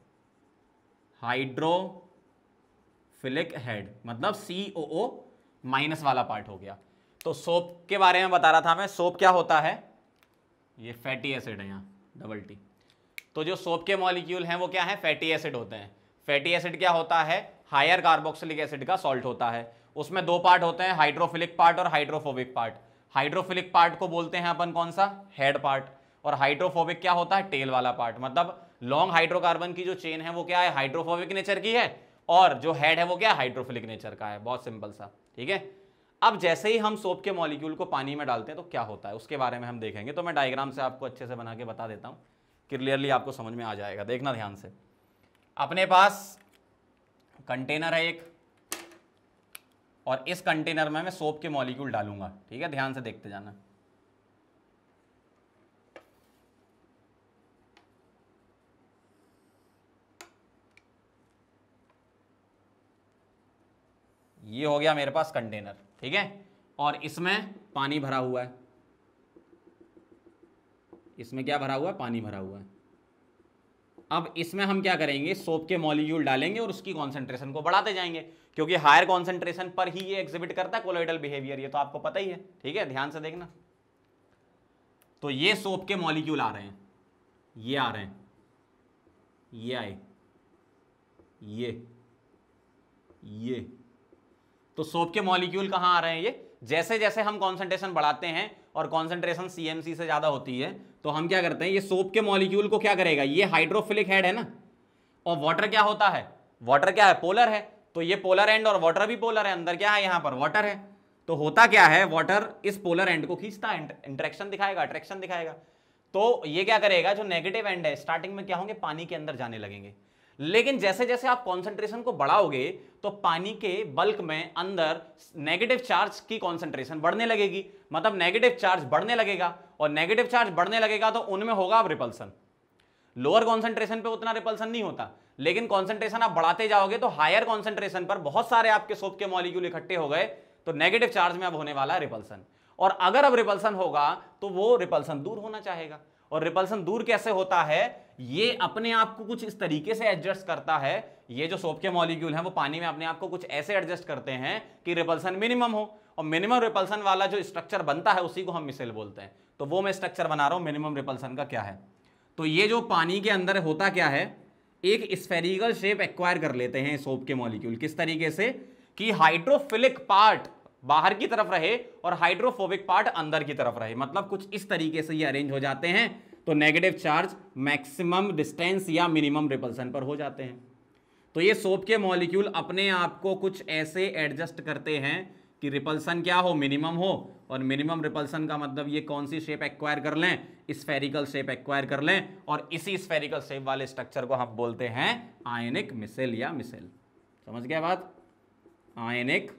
हेड, मतलब COO- वाला पार्ट हो गया। तो सोप के बारे में बता रहा था मैं। सोप क्या होता है? ये फैटी एसिड है, यहाँ डबल T। तो जो सोप के मॉलिक्यूल हैं वो क्या है? फैटी एसिड होते हैं। फैटी एसिड क्या होता है? हायर कार्बोक्सिलिक एसिड का सॉल्ट होता है। उसमें 2 पार्ट होते हैं, हाइड्रोफिलिक पार्ट और हाइड्रोफोबिक पार्ट। हाइड्रोफिलिक पार्ट को बोलते हैं अपन कौन सा? Head part. और हाइड्रोफोबिक क्या होता है? टेल वाला पार्ट। मतलब लॉन्ग हाइड्रोकार्बन की जो चेन है वो क्या है? हाइड्रोफोबिक नेचर की है, और जो हेड है वो क्या? हाइड्रोफिलिक नेचर का है। बहुत सिंपल सा। ठीक है, अब जैसे ही हम सोप के मॉलिक्यूल को पानी में डालते हैं तो क्या होता है उसके बारे में हम देखेंगे। तो मैं डायग्राम से आपको अच्छे से बना के बता देता हूं, क्लियरली आपको समझ में आ जाएगा। देखना ध्यान से। अपने पास कंटेनर है एक, और इस कंटेनर में मैं सोप के मॉलिक्यूल डालूंगा। ठीक है, ध्यान से देखते जाना। ये हो गया मेरे पास कंटेनर। ठीक है, और इसमें पानी भरा हुआ है। इसमें क्या भरा हुआ है? पानी भरा हुआ है। अब इसमें हम क्या करेंगे, सोप के मॉलिक्यूल डालेंगे और उसकी कॉन्सेंट्रेशन को बढ़ाते जाएंगे, क्योंकि हायर कॉन्सेंट्रेशन पर ही ये एग्जिबिट करता है कोलॉइडल बिहेवियर, ये तो आपको पता ही है। ठीक है, ध्यान से देखना। तो ये सोप के मॉलिक्यूल आ रहे हैं, ये आ रहे हैं, ये आए, ये तो सोप के मॉलिक्यूल कहां आ रहे हैं, ये जैसे जैसे हम कॉन्सेंट्रेशन बढ़ाते हैं और कॉन्सेंट्रेशन सीएमसी से ज्यादा होती है तो हम क्या करते हैं, ये सोप के मॉलिक्यूल को क्या करेगा, ये हाइड्रोफिलिक हेड है ना, और वाटर क्या होता है, वाटर क्या है, पोलर है, तो ये पोलर एंड और वाटर भी पोलर है, अंदर क्या है, यहां पर वाटर है, तो होता क्या है, वाटर इस पोलर एंड को खींचता है, इंटरेक्शन दिखाएगा, अट्रैक्शन दिखाएगा, तो ये क्या करेगा, जो नेगेटिव एंड है स्टार्टिंग में क्या होंगे, पानी के अंदर जाने लगेंगे, लेकिन जैसे जैसे आप कॉन्सेंट्रेशन को बढ़ाओगे तो पानी के बल्क में अंदर नेगेटिव चार्ज की कॉन्सेंट्रेशन बढ़ने लगेगी, मतलब नेगेटिव चार्ज बढ़ने लगेगा, और नेगेटिव चार्ज बढ़ने लगेगा तो उनमें होगा अब रिपल्सन। लोअर कॉन्सेंट्रेशन पे उतना रिपल्सन नहीं होता, लेकिन कॉन्सेंट्रेशन आप बढ़ाते जाओगे तो हायर कॉन्सेंट्रेशन पर बहुत सारे आपके सोप के मॉलिक्यूल इकट्ठे हो गए, तो नेगेटिव चार्ज में अब होने वाला है रिपल्सन, और अगर अब रिपल्सन होगा तो वो रिपल्सन दूर होना चाहेगा, और रिपल्सन दूर कैसे होता है, ये अपने आप को कुछ इस तरीके से एडजस्ट करता है, ये जो सोप के मॉलिक्यूल हैं वो पानी में अपने आप को कुछ ऐसे एडजस्ट करते हैं कि रिपल्सन मिनिमम हो, और मिनिमम रिपल्सन वाला जो स्ट्रक्चर बनता है उसी को हम मिसेल बोलते हैं। तो वो मैं स्ट्रक्चर बना रहा हूं मिनिमम रिपल्सन का क्या है। तो ये जो पानी के अंदर होता क्या है, एक स्फेरिकल शेप एक्वायर कर लेते हैं सोप के मॉलिक्यूल, किस तरीके से कि हाइड्रोफिलिक पार्ट बाहर की तरफ रहे और हाइड्रोफोबिक पार्ट अंदर की तरफ रहे, मतलब कुछ इस तरीके से ये अरेंज हो जाते हैं, तो नेगेटिव चार्ज मैक्सिमम डिस्टेंस या मिनिमम रिपल्सन पर हो जाते हैं। तो ये सोप के मॉलिक्यूल अपने आप को कुछ ऐसे एडजस्ट करते हैं कि रिपल्सन क्या हो, मिनिमम हो, और मिनिमम रिपल्सन का मतलब ये कौन सी शेप एक्वायर कर लें, स्फेरिकल शेप एक्वायर कर लें, और इसी स्फेरिकल शेप वाले स्ट्रक्चर को हम बोलते हैं आयनिक मिसेल या मिसेल। समझ गया बात, आयनिक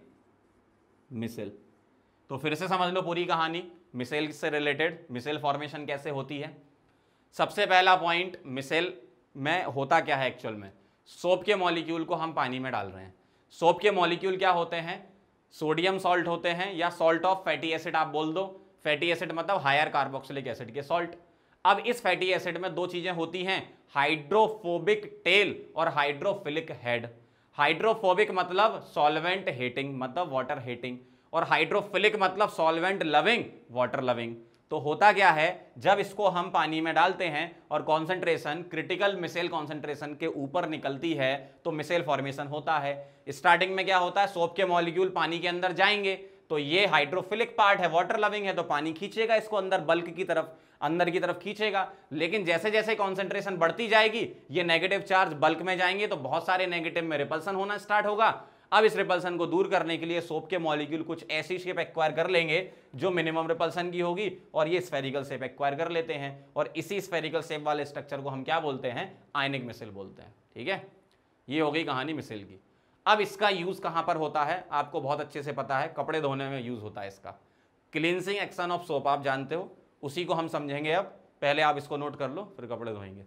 मिसेल। तो फिर से समझ लो पूरी कहानी मिसेल से रिलेटेड, मिसेल फॉर्मेशन कैसे होती है। सबसे पहला पॉइंट, मिसेल में होता क्या है एक्चुअल में, सोप के मॉलिक्यूल को हम पानी में डाल रहे हैं, सोप के मॉलिक्यूल क्या होते हैं, सोडियम सॉल्ट होते हैं, या सॉल्ट ऑफ फैटी एसिड आप बोल दो, फैटी एसिड मतलब हायर कार्बोक्सिलिक एसिड के सॉल्ट। अब इस फैटी एसिड में दो चीजें होती हैं, हाइड्रोफोबिक टेल और हाइड्रोफिलिक हेड। हाइड्रोफोबिक मतलब सॉल्वेंट हेटिंग, मतलब वाटर हेटिंग, और हाइड्रोफिलिक मतलब सॉल्वेंट लविंग, वाटर लविंग। तो होता क्या है, जब इसको हम पानी में डालते हैं और कॉन्सेंट्रेशन क्रिटिकल मिसेल कॉन्सेंट्रेशन के ऊपर निकलती है तो मिसेल फॉर्मेशन होता है। स्टार्टिंग में क्या होता है, सोप के मॉलिक्यूल पानी के अंदर जाएंगे तो ये हाइड्रोफिलिक पार्ट है, वाटर लविंग है, तो पानी खींचेगा इसको अंदर, बल्क की तरफ, अंदर की तरफ खींचेगा। लेकिन जैसे जैसे कॉन्सेंट्रेशन बढ़ती जाएगी, ये नेगेटिव चार्ज बल्क में जाएंगे तो बहुत सारे नेगेटिव में रिपल्सन होना स्टार्ट होगा। अब इस रिपल्सन को दूर करने के लिए सोप के मॉलिक्यूल कुछ ऐसी शेप एक्वायर कर लेंगे जो मिनिमम रिपल्सन की होगी, और ये स्फेरिकल शेप एक्वायर कर लेते हैं, और इसी स्फेरिकल शेप वाले स्ट्रक्चर को हम क्या बोलते हैं, आयनिक मिसेल बोलते हैं। ठीक है, ये हो गई कहानी मिसेल की। अब इसका यूज कहां पर होता है, आपको बहुत अच्छे से पता है, कपड़े धोने में यूज होता है इसका। क्लींसिंग एक्शन ऑफ सोप आप जानते हो, उसी को हम समझेंगे। अब पहले आप इसको नोट कर लो, फिर कपड़े धोएंगे।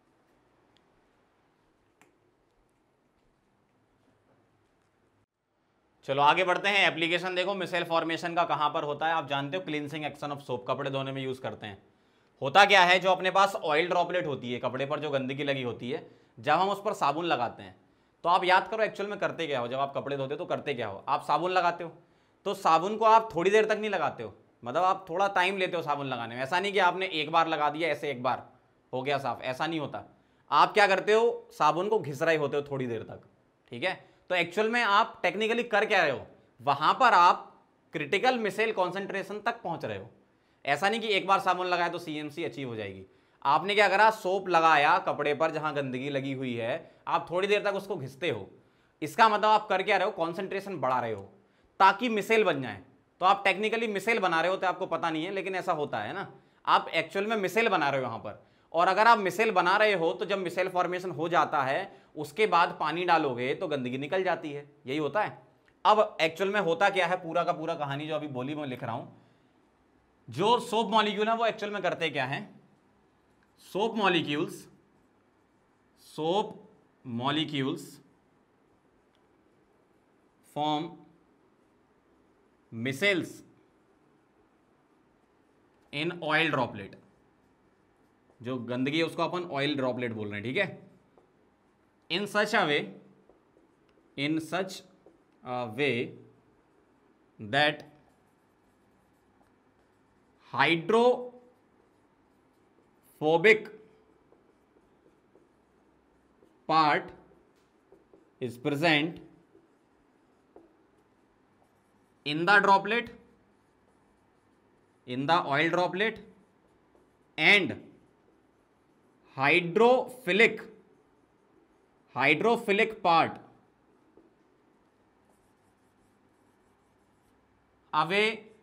चलो आगे बढ़ते हैं, एप्लीकेशन देखो मिसेल फॉर्मेशन का कहां पर होता है। आप जानते हो क्लींसिंग एक्शन ऑफ सोप कपड़े धोने में यूज करते हैं। होता क्या है, जो अपने पास ऑयल ड्रॉपलेट होती है, कपड़े पर जो गंदगी लगी होती है, जब हम उस पर साबुन लगाते हैं, तो आप याद करो एक्चुअल में करते क्या हो, जब आप कपड़े धोते हो तो करते क्या हो, आप साबुन लगाते हो, तो साबुन को आप थोड़ी देर तक नहीं लगाते हो, मतलब आप थोड़ा टाइम लेते हो साबुन लगाने में। ऐसा नहीं कि आपने एक बार लगा दिया ऐसे एक बार हो गया साफ, ऐसा नहीं होता। आप क्या करते हो, साबुन को घिस रहे होते हो थोड़ी देर तक। ठीक है, तो एक्चुअल में आप टेक्निकली कर क्या रहे हो, वहां पर आप क्रिटिकल मिसेल कॉन्सेंट्रेशन तक पहुंच रहे हो। ऐसा नहीं कि एक बार साबुन लगाया तो सीएमसी अचीव हो जाएगी। आपने क्या करा, सोप लगाया कपड़े पर जहां गंदगी लगी हुई है, आप थोड़ी देर तक उसको घिसते हो, इसका मतलब आप कर क्या रहे हो, कॉन्सेंट्रेशन बढ़ा रहे हो ताकि मिसेल बन जाए। तो आप टेक्निकली मिसेल बना रहे हो, तो आपको पता नहीं है, लेकिन ऐसा होता है ना, आप एक्चुअल में मिसेल बना रहे हो यहां पर। और अगर आप मिसेल बना रहे हो तो जब मिसेल फॉर्मेशन हो जाता है उसके बाद पानी डालोगे तो गंदगी निकल जाती है, यही होता है। अब एक्चुअल में होता क्या है, पूरा का पूरा कहानी जो अभी बोली मैं लिख रहा हूं, जो सोप मॉलिक्यूल है वो एक्चुअल में करते क्या हैं, soap molecules form micelles in oil droplet. जो गंदगी है उसको अपन ऑयल ड्रॉपलेट बोल रहे हैं, ठीक है। In such a way that hydrophobic part is present in the droplet, in the oil droplet, and hydrophilic part away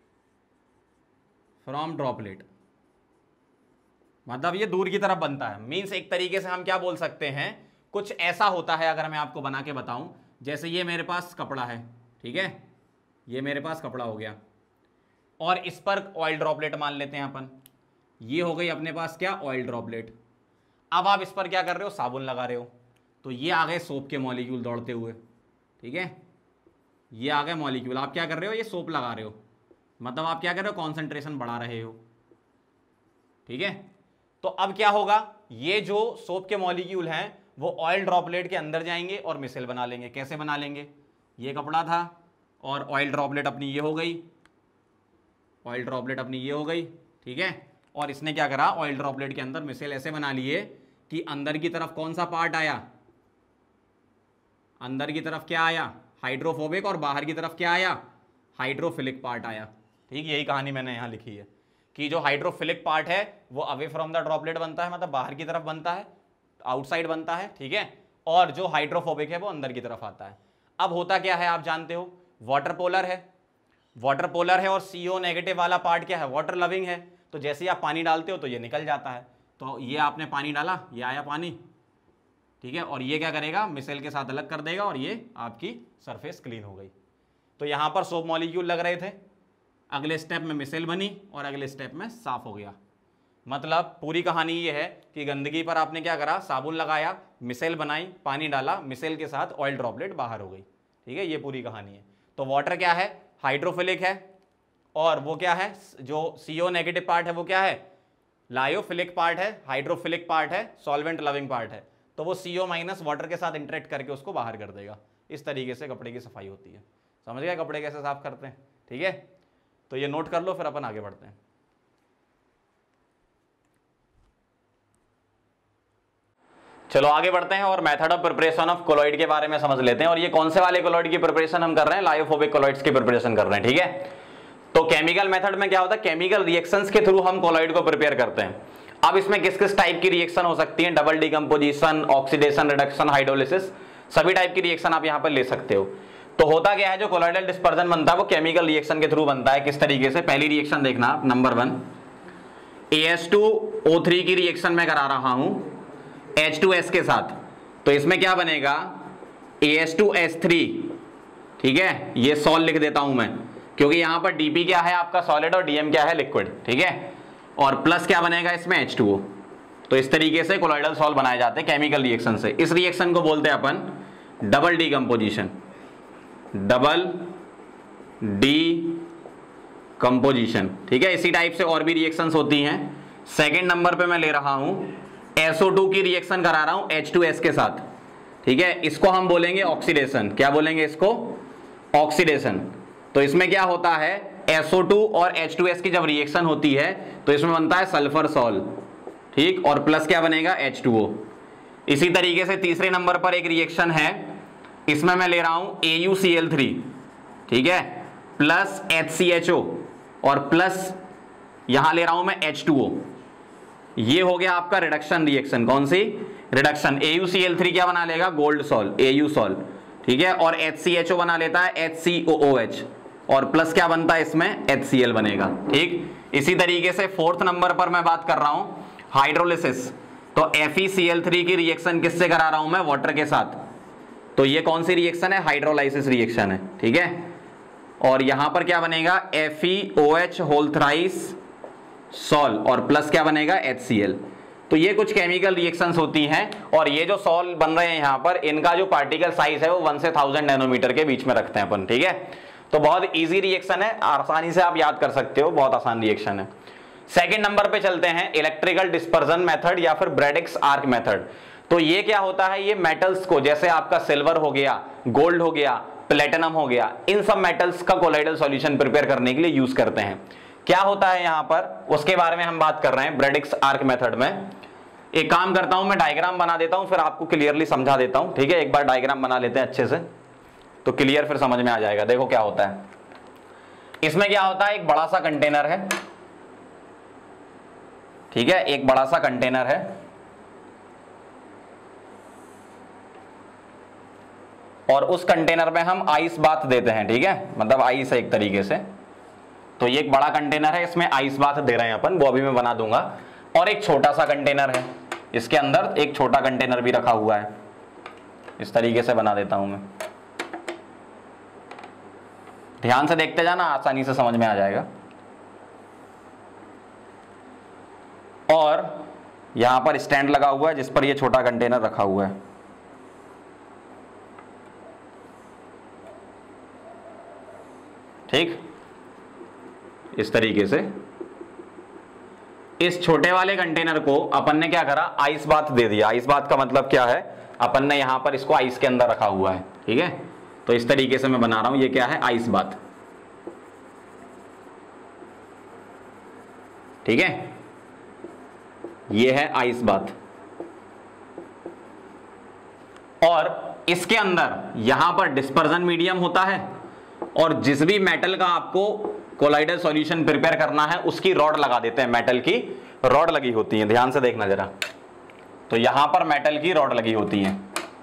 from droplet। मतलब ये दूर की तरफ बनता है। मीन्स एक तरीके से हम क्या बोल सकते हैं, कुछ ऐसा होता है, अगर मैं आपको बना के बताऊं, जैसे ये मेरे पास कपड़ा है, ठीक है, ये मेरे पास कपड़ा हो गया और इस पर ऑयल ड्रॉपलेट मान लेते हैं अपन। ये हो गई अपने पास क्या, ऑयल ड्रॉपलेट। अब आप इस पर क्या कर रहे हो, साबुन लगा रहे हो, तो ये आ गए सोप के मॉलिक्यूल दौड़ते हुए, ठीक है, ये आ गए मॉलिक्यूल। आप क्या कर रहे हो, ये सोप लगा रहे हो, मतलब आप क्या कर रहे हो, कॉन्सेंट्रेशन बढ़ा रहे हो, ठीक है। तो अब क्या होगा, ये जो सोप के मॉलिक्यूल हैं वो ऑयल ड्रॉपलेट के अंदर जाएंगे और मिसेल बना लेंगे। कैसे बना लेंगे, ये कपड़ा था और ऑयल ड्रॉपलेट अपनी ये हो गई, ऑयल ड्रॉपलेट अपनी ये हो गई, ठीक है। और इसने क्या करा, ऑयल ड्रॉपलेट के अंदर मिसेल ऐसे बना लिए कि अंदर की तरफ कौन सा पार्ट आया, अंदर की तरफ क्या आया, हाइड्रोफोबिक, और बाहर की तरफ क्या आया, हाइड्रोफिलिक पार्ट आया, ठीक। यही कहानी मैंने यहाँ लिखी है कि जो हाइड्रोफिलिक पार्ट है वो अवे फ्रॉम द ड्रॉपलेट बनता है, मतलब बाहर की तरफ बनता है, आउटसाइड बनता है, ठीक है। और जो हाइड्रोफोबिक है वो अंदर की तरफ आता है। अब होता क्या है आप जानते हो, वाटर पोलर है, वाटर पोलर है, और CO नेगेटिव वाला पार्ट क्या है, वाटर लविंग है। तो जैसे ही आप पानी डालते हो तो ये निकल जाता है। तो ये आपने पानी डाला, ये आया पानी, ठीक है, और ये क्या करेगा, मिसेल के साथ अलग कर देगा और ये आपकी सरफेस क्लीन हो गई। तो यहां पर सोप मॉलिक्यूल लग रहे थे, अगले स्टेप में मिसेल बनी और अगले स्टेप में साफ हो गया। मतलब पूरी कहानी ये है कि गंदगी पर आपने क्या करा, साबुन लगाया, मिसेल बनाई, पानी डाला, मिसेल के साथ ऑयल ड्रॉपलेट बाहर हो गई, ठीक है। ये पूरी कहानी है। तो वाटर क्या है, हाइड्रोफिलिक है, और वो क्या है, जो CO नेगेटिव पार्ट है वो क्या है, लायोफिलिक पार्ट है, हाइड्रोफिलिक पार्ट है, सॉल्वेंट लविंग पार्ट है। तो वो CO माइनस वाटर के साथ इंटरेक्ट करके उसको बाहर कर देगा। इस तरीके से कपड़े की सफाई होती है। समझ गए कपड़े कैसे साफ करते हैं, ठीक है। तो ये नोट कर लो, फिर अपन आगे बढ़ते हैं। चलो आगे बढ़ते हैं और method of preparation of colloid के बारे में समझ लेते हैं। और ये कौन से वाले कोलॉइड की प्रिपरेशन हम कर रहे हैं, लायोफोबिक कोलॉइड्स की प्रिपरेशन कर रहे हैं, ठीक है। तो केमिकल मेथड में क्या होता है, केमिकल रिएक्शंस के थ्रू हम कोलॉइड को प्रिपेयर करते हैं। अब इसमें किस किस टाइप की रिएक्शन हो सकती है, double decomposition, oxidation, reduction, hydrolysis, सभी टाइप की रिएक्शन आप यहां पर ले सकते हो। तो होता क्या है, जो कोलॉइडल डिस्पर्जन बनता है वो केमिकल रिएक्शन के थ्रू बनता है। किस तरीके से, पहली रिएक्शन देखना आप, नंबर 1 AS2O3 की रिएक्शन में करा रहा हूं H2S के साथ। तो इसमें क्या बनेगा, AS2S3, ठीक है, ये सॉल लिख देता हूं मैं, क्योंकि यहां पर DP क्या है आपका सॉलिड और DM क्या है लिक्विड, ठीक है। और प्लस क्या बनेगा इसमें, H2O। तो इस तरीके से कोलॉइडल सॉल्ट बनाए जाते हैं केमिकल रिएक्शन से। इस रिएक्शन को बोलते हैं अपन डबल डिकम्पोजिशन, डबल डिकम्पोजिशन, ठीक है। इसी टाइप से और भी रिएक्शंस होती हैं। सेकंड नंबर पे मैं ले रहा हूं SO2 की रिएक्शन करा रहा हूं H2S के साथ, ठीक है। इसको हम बोलेंगे ऑक्सीडेशन। क्या बोलेंगे इसको, ऑक्सीडेशन। तो इसमें क्या होता है, SO2 और H2S की जब रिएक्शन होती है तो इसमें बनता है सल्फर सॉल, ठीक, और प्लस क्या बनेगा, H2O। इसी तरीके से तीसरे नंबर पर एक रिएक्शन है, इसमें मैं ले रहा हूं AuCl3, ठीक है, प्लस HCHO और प्लस यहां ले रहा हूं मैं H2O। ये हो गया आपका रिडक्शन रिएक्शन। कौन सी, रिडक्शन। AuCl3 क्या बना लेगा, गोल्ड सॉल, Au सॉल, ठीक है, और HCHO बना लेता है HCOOH, और प्लस क्या बनता है इसमें, HCl बनेगा, ठीक। इसी तरीके से फोर्थ नंबर पर मैं बात कर रहा हूं हाइड्रोलिसिस। तो FeCl3 की रिएक्शन किससे करा रहा हूं मैं, वाटर के साथ। तो ये कौन सी रिएक्शन है, हाइड्रोलाइसिस रिएक्शन है, ठीक है। और यहां पर क्या बनेगा, FeOH होल थ्राइस सॉल, और प्लस क्या बनेगा, HCl। तो ये कुछ केमिकल रिएक्शंस होती हैं, और ये जो सॉल बन रहे हैं यहां पर, इनका जो पार्टिकल साइज है वो 1 से 1000 नैनोमीटर के बीच में रखते हैं अपन, ठीक है। तो बहुत इजी रिएक्शन है, आसानी से आप याद कर सकते हो, बहुत आसान रिएक्शन है। सेकंड नंबर पे चलते हैं इलेक्ट्रिकल डिस्पर्जन मेथड या फिर ब्रैडिक्स आर्क मेथड। तो ये क्या होता है, ये मेटल्स को, जैसे आपका सिल्वर हो गया, गोल्ड हो गया, प्लेटिनम हो गया, इन सब मेटल्स का कोलाइडल सॉल्यूशन प्रिपेयर करने के लिए यूज करते हैं। क्या होता है यहां पर, उसके बारे में हम बात कर रहे हैं ब्रैडिक्स आर्क मेथड में। एक काम करता हूं, मैं डायग्राम बना देता हूं, फिर आपको क्लियरली समझा देता हूं, ठीक है। एक बार डायग्राम बना लेते हैं अच्छे से, तो क्लियर फिर समझ में आ जाएगा। देखो क्या होता है इसमें, क्या होता है, एक बड़ा सा कंटेनर है, ठीक है, एक बड़ा सा कंटेनर है, और उस कंटेनर में हम आइस बाथ देते हैं, ठीक है, मतलब आइस है एक तरीके से। तो ये एक बड़ा कंटेनर है, इसमें आइस बाथ दे रहे हैं अपन, वो अभी मैं बना दूंगा। और एक छोटा सा कंटेनर है, इसके अंदर एक छोटा कंटेनर भी रखा हुआ है, इस तरीके से बना देता हूं मैं। ध्यान से देखते जाना, आसानी से समझ में आ जाएगा। और यहां पर स्टैंड लगा हुआ है जिस पर यह छोटा कंटेनर रखा हुआ है, ठीक, इस तरीके से। इस छोटे वाले कंटेनर को अपन ने क्या करा, आइस बाथ दे दिया। आइस बाथ का मतलब क्या है, अपन ने यहां पर इसको आइस के अंदर रखा हुआ है, ठीक है। तो इस तरीके से मैं बना रहा हूं, ये क्या है, आइस बाथ, ठीक है, ये है आइस बाथ। और इसके अंदर यहां पर डिस्पर्जन मीडियम होता है, और जिस भी मेटल का आपको कोलाइडल सॉल्यूशन प्रिपेयर करना है उसकी रॉड लगा देते हैं, मेटल की रॉड लगी होती है। ध्यान से देखना जरा, तो यहां पर मेटल की रॉड लगी होती है,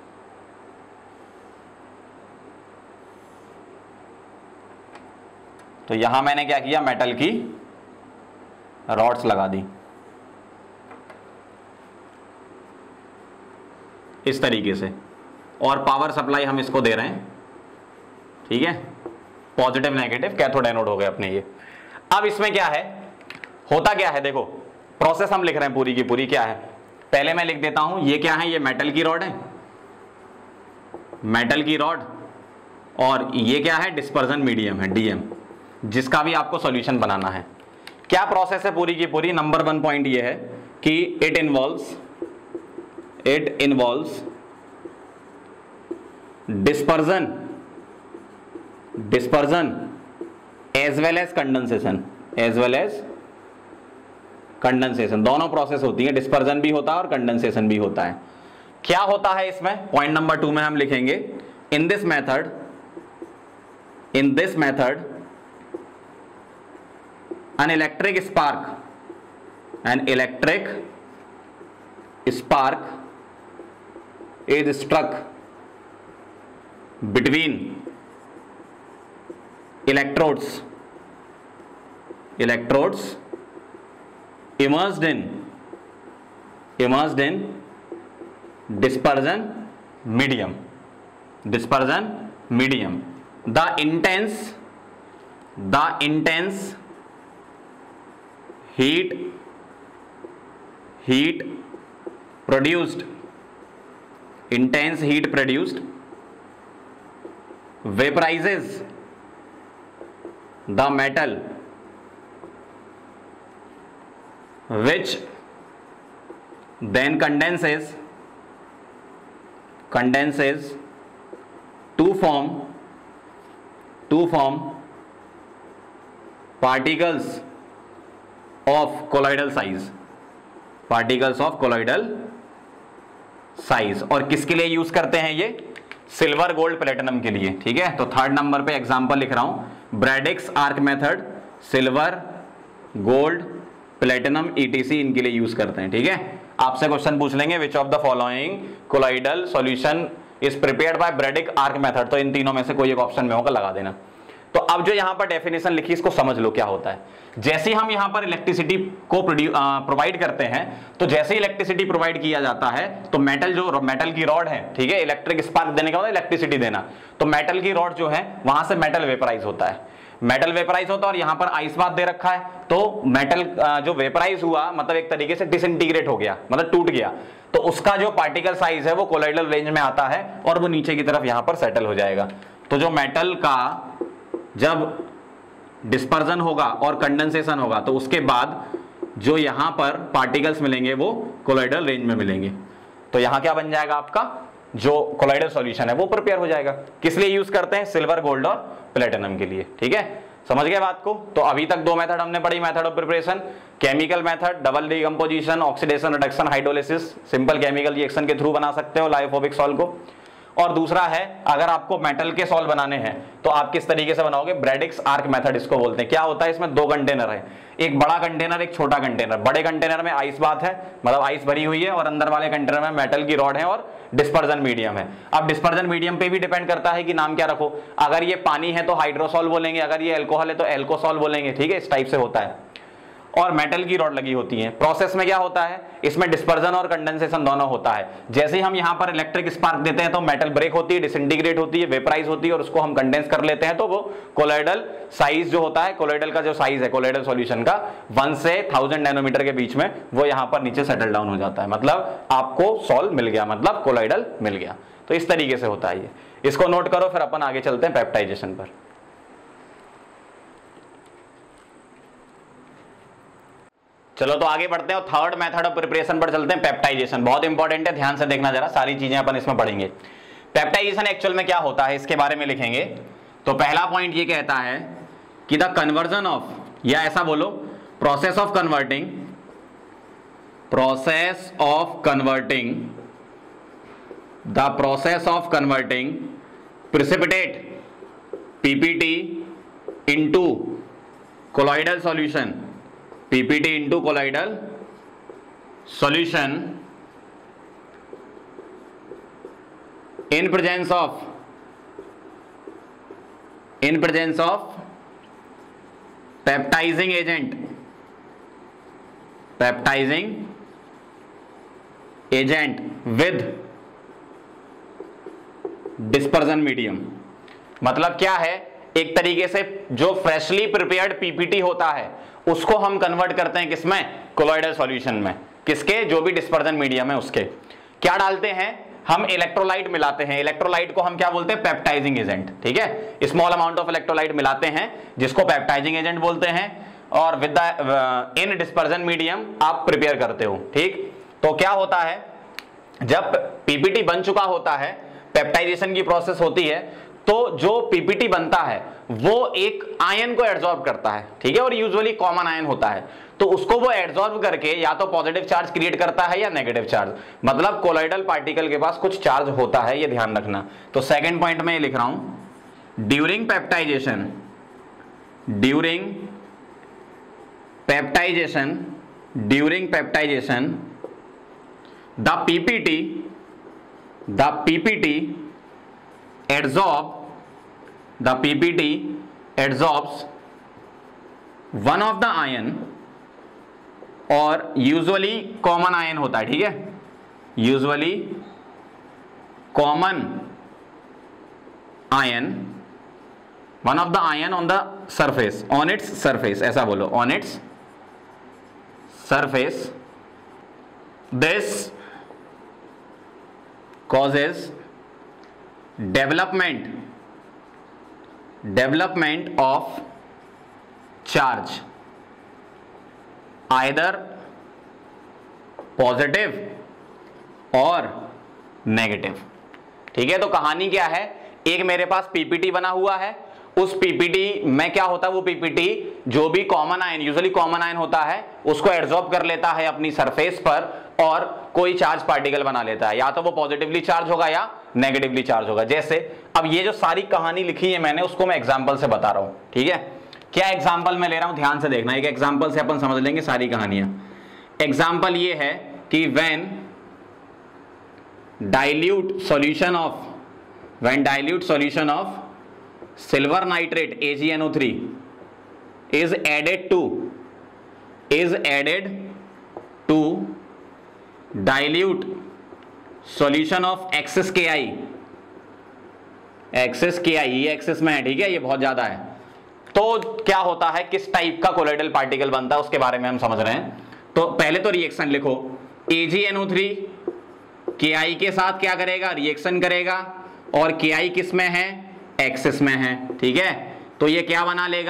तो यहां मैंने क्या किया, मेटल की रॉड्स लगा दी इस तरीके से। और पावर सप्लाई हम इसको दे रहे हैं, ठीक है, पॉजिटिव नेगेटिव कैथोड एनोड हो गए अपने ये। अब इसमें क्या है, होता क्या है, देखो प्रोसेस हम लिख रहे हैं पूरी की पूरी, क्या है, पहले मैं लिख देता हूं, ये क्या है, ये मेटल की रॉड है, मेटल की रॉड, और ये क्या है, डिस्पर्जन मीडियम है, डीएम, जिसका भी आपको सॉल्यूशन बनाना है। क्या प्रोसेस है पूरी की पूरी, नंबर 1 पॉइंट ये है कि it involves dispersion as well as condensation, दोनों प्रोसेस होती है, डिस्पर्जन भी होता है और कंडेंसेशन भी होता है। क्या होता है इसमें, पॉइंट नंबर 2 में हम लिखेंगे, in this method an electric spark is struck between electrodes immersed in dispersion medium. The intense heat produced vaporizes the metal, which then condenses to form particles of colloidal size। और किसके लिए use करते हैं ये, silver gold platinum के लिए, ठीक है। तो 3rd नंबर पे एग्जांपल लिख रहा हूं, Bredig's arc method, silver gold platinum etc इनके लिए यूज करते हैं, ठीक है। आपसे क्वेश्चन पूछ लेंगे, which of the following colloidal solution is prepared by Bredig arc method, तो इन तीनों में से कोई एक ऑप्शन में होगा, लगा देना। तो अब जो यहां पर डेफिनेशन लिखी, इसको समझ लो क्या होता है। जैसे हम यहां पर इलेक्ट्रिसिटी को प्रोवाइड करते हैं, तो जैसे इलेक्ट्रिसिटी प्रोवाइड किया जाता है, तो मेटल की रॉड है, ठीक है, इलेक्ट्रिक स्पार्क देने का मतलब इलेक्ट्रिसिटी देना, तो मेटल की रॉड जो है वहां से मेटल वेपराइज होता है, और यहां पर आइस बाथ दे रखा है, तो मेटल जो वेपराइज हुआ मतलब एक तरीके से डिसइंटीग्रेट हो गया, मतलब टूट गया, तो उसका जो पार्टिकल साइज है वो कोलाइडल रेंज में आता है और वो नीचे की तरफ यहां पर सेटल हो जाएगा। तो जो मेटल का जब डिस्पर्जन होगा और कंडेंसेशन होगा, तो उसके बाद जो यहां पर पार्टिकल्स मिलेंगे वो कोलॉइडल रेंज में मिलेंगे। तो यहां क्या बन जाएगा, आपका जो कोलॉइडल सॉल्यूशन है वो प्रिपेयर हो जाएगा। किस लिए यूज करते हैं, सिल्वर, गोल्ड और प्लेटिनम के लिए। ठीक है, समझ गए बात को। तो अभी तक दो मेथड हमने पढ़ी, method of preparation, chemical method, double decomposition, oxidation, reduction, hydrolysis, simple chemical reaction के थ्रू बना सकते हो लाइपोफिक सॉल्ट को। और दूसरा है, अगर आपको मेटल के सॉल्ट बनाने हैं तो आप किस तरीके से बनाओगे, ब्रैडिक्स आर्क मेथड इसको बोलते हैं। क्या होता है, इसमें दो कंटेनर है, एक बड़ा कंटेनर, एक छोटा कंटेनर। बड़े कंटेनर में आइस बात है, मतलब आइस भरी हुई है, और अंदर वाले कंटेनर में मेटल की रॉड है और डिस्पर्जन मीडियम है। अब डिस्पर्जन मीडियम पे भी डिपेंड करता है कि नाम क्या रखो। अगर ये पानी है तो हाइड्रोसॉल बोलेंगे, अगर ये अल्कोहल है तो एल्कोसॉल बोलेंगे। ठीक है, इस टाइप से होता है। और मेटल की रॉड लगी होती है। प्रोसेस में क्या होता है, इसमें डिस्पर्जन और कंडेंसेशन दोनों होता है। जैसे ही हम यहां पर इलेक्ट्रिक स्पार्क देते हैं तो मेटल ब्रेक होती है, डिसइंटीग्रेट होती है, वेपराइज होती है, और उसको हम कंडेंस कर लेते हैं। तो वो कोलॉइडल साइज जो होता है, कोलॉइडल का जो साइज है कोलॉइडल सॉल्यूशन का 1 से 1000 नैनोमीटर के बीच में, वो यहां पर नीचे सेटल डाउन हो जाता है। मतलब आपको सॉल्व मिल गया, मतलब कोलॉइडल मिल गया। तो इस तरीके से होता है ये, इसको नोट करो, फिर अपन आगे चलते हैं पेप्टाइजेशन पर। चलो तो आगे बढ़ते हैं और थर्ड मेथड ऑफ प्रिपरेशन पर चलते हैं, पेप्टाइजेशन। बहुत इंपॉर्टेंट है, ध्यान से देखना जरा, सारी चीजें अपन इसमें पढ़ेंगे। पेप्टाइजेशन एक्चुअल में क्या होता है, इसके बारे में लिखेंगे। तो पहला पॉइंट ये कहता है कि द कन्वर्जन ऑफ, या ऐसा बोलो, process of converting precipitate PPT into colloidal solution, PPT into colloidal solution in presence of peptizing agent with dispersion medium। मतलब क्या है, एक तरीके से जो फ्रेशली प्रिपेयर्ड पीपीटी होता है उसको हम कन्वर्ट करते हैं किसमें, कोलॉइडल सॉल्यूशन में। किसके, जो भी डिस्पर्जन मीडियम है उसके। क्या डालते हैं हम, इलेक्ट्रोलाइट मिलाते हैं। इलेक्ट्रोलाइट को हम क्या बोलते हैं, पेप्टाइजिंग एजेंट। ठीक है, स्मॉल अमाउंट ऑफ इलेक्ट्रोलाइट मिलाते हैं जिसको पेप्टाइजिंग एजेंट बोलते हैं, और with the in dispersion medium आप प्रिपेयर करते हो। ठीक, तो क्या होता है, जब पीपीटी बन चुका होता है, पेप्टाइजेशन की प्रोसेस होती है, तो जो पीपीटी बनता है वो एक आयन को एड्सॉर्ब करता है। ठीक है, और यूजुअली कॉमन आयन होता है, तो उसको वो एड्सॉर्ब करके या तो पॉजिटिव चार्ज क्रिएट करता है या नेगेटिव चार्ज। मतलब कोलॉइडल पार्टिकल के पास कुछ चार्ज होता है, ये ध्यान रखना। तो सेकंड पॉइंट में ये लिख रहा हूं, during peptization the PPT adsorbs one of the ion, और यूजुअली कॉमन आयन होता है। ठीक है, usually common ion, one of the ion on the surface, on its surface, ऐसा बोलो, on its surface. This causes development of charge, either positive और negative. ठीक है, तो कहानी क्या है, एक मेरे पास पीपीटी बना हुआ है, उस पीपीटी में क्या होता है, वो पीपीटी जो भी common ion, usually common ion होता है, उसको एब्जॉर्ब कर लेता है अपनी सरफेस पर और कोई चार्ज पार्टिकल बना लेता है, या तो वो पॉजिटिवली चार्ज होगा या नेगेटिवली चार्ज होगा। जैसे अब ये जो सारी कहानी लिखी है मैंने, उसको मैं एग्जांपल से बता रहा हूं। ठीक है, क्या एग्जांपल मैं ले रहा हूं, ध्यान से देखना, एक एग्जांपल से अपन समझ लेंगे सारी कहानियां। एग्जांपल ये है कि when dilute solution of silver nitrate AgNO3 is added to dilute solution of excess Ki, ये एक्सेस में है। ठीक है, ये बहुत ज्यादा है। तो क्या होता है, किस टाइप का कोलॉइडल पार्टिकल बनता है उसके बारे में हम समझ रहे हैं। तो पहले तो रिएक्शन लिखो, AgNO3 Ki के साथ क्या करेगा, रिएक्शन करेगा, और Ki किस में है, एक्सेस में है। ठीक है, तो ये क्या बना लेगा,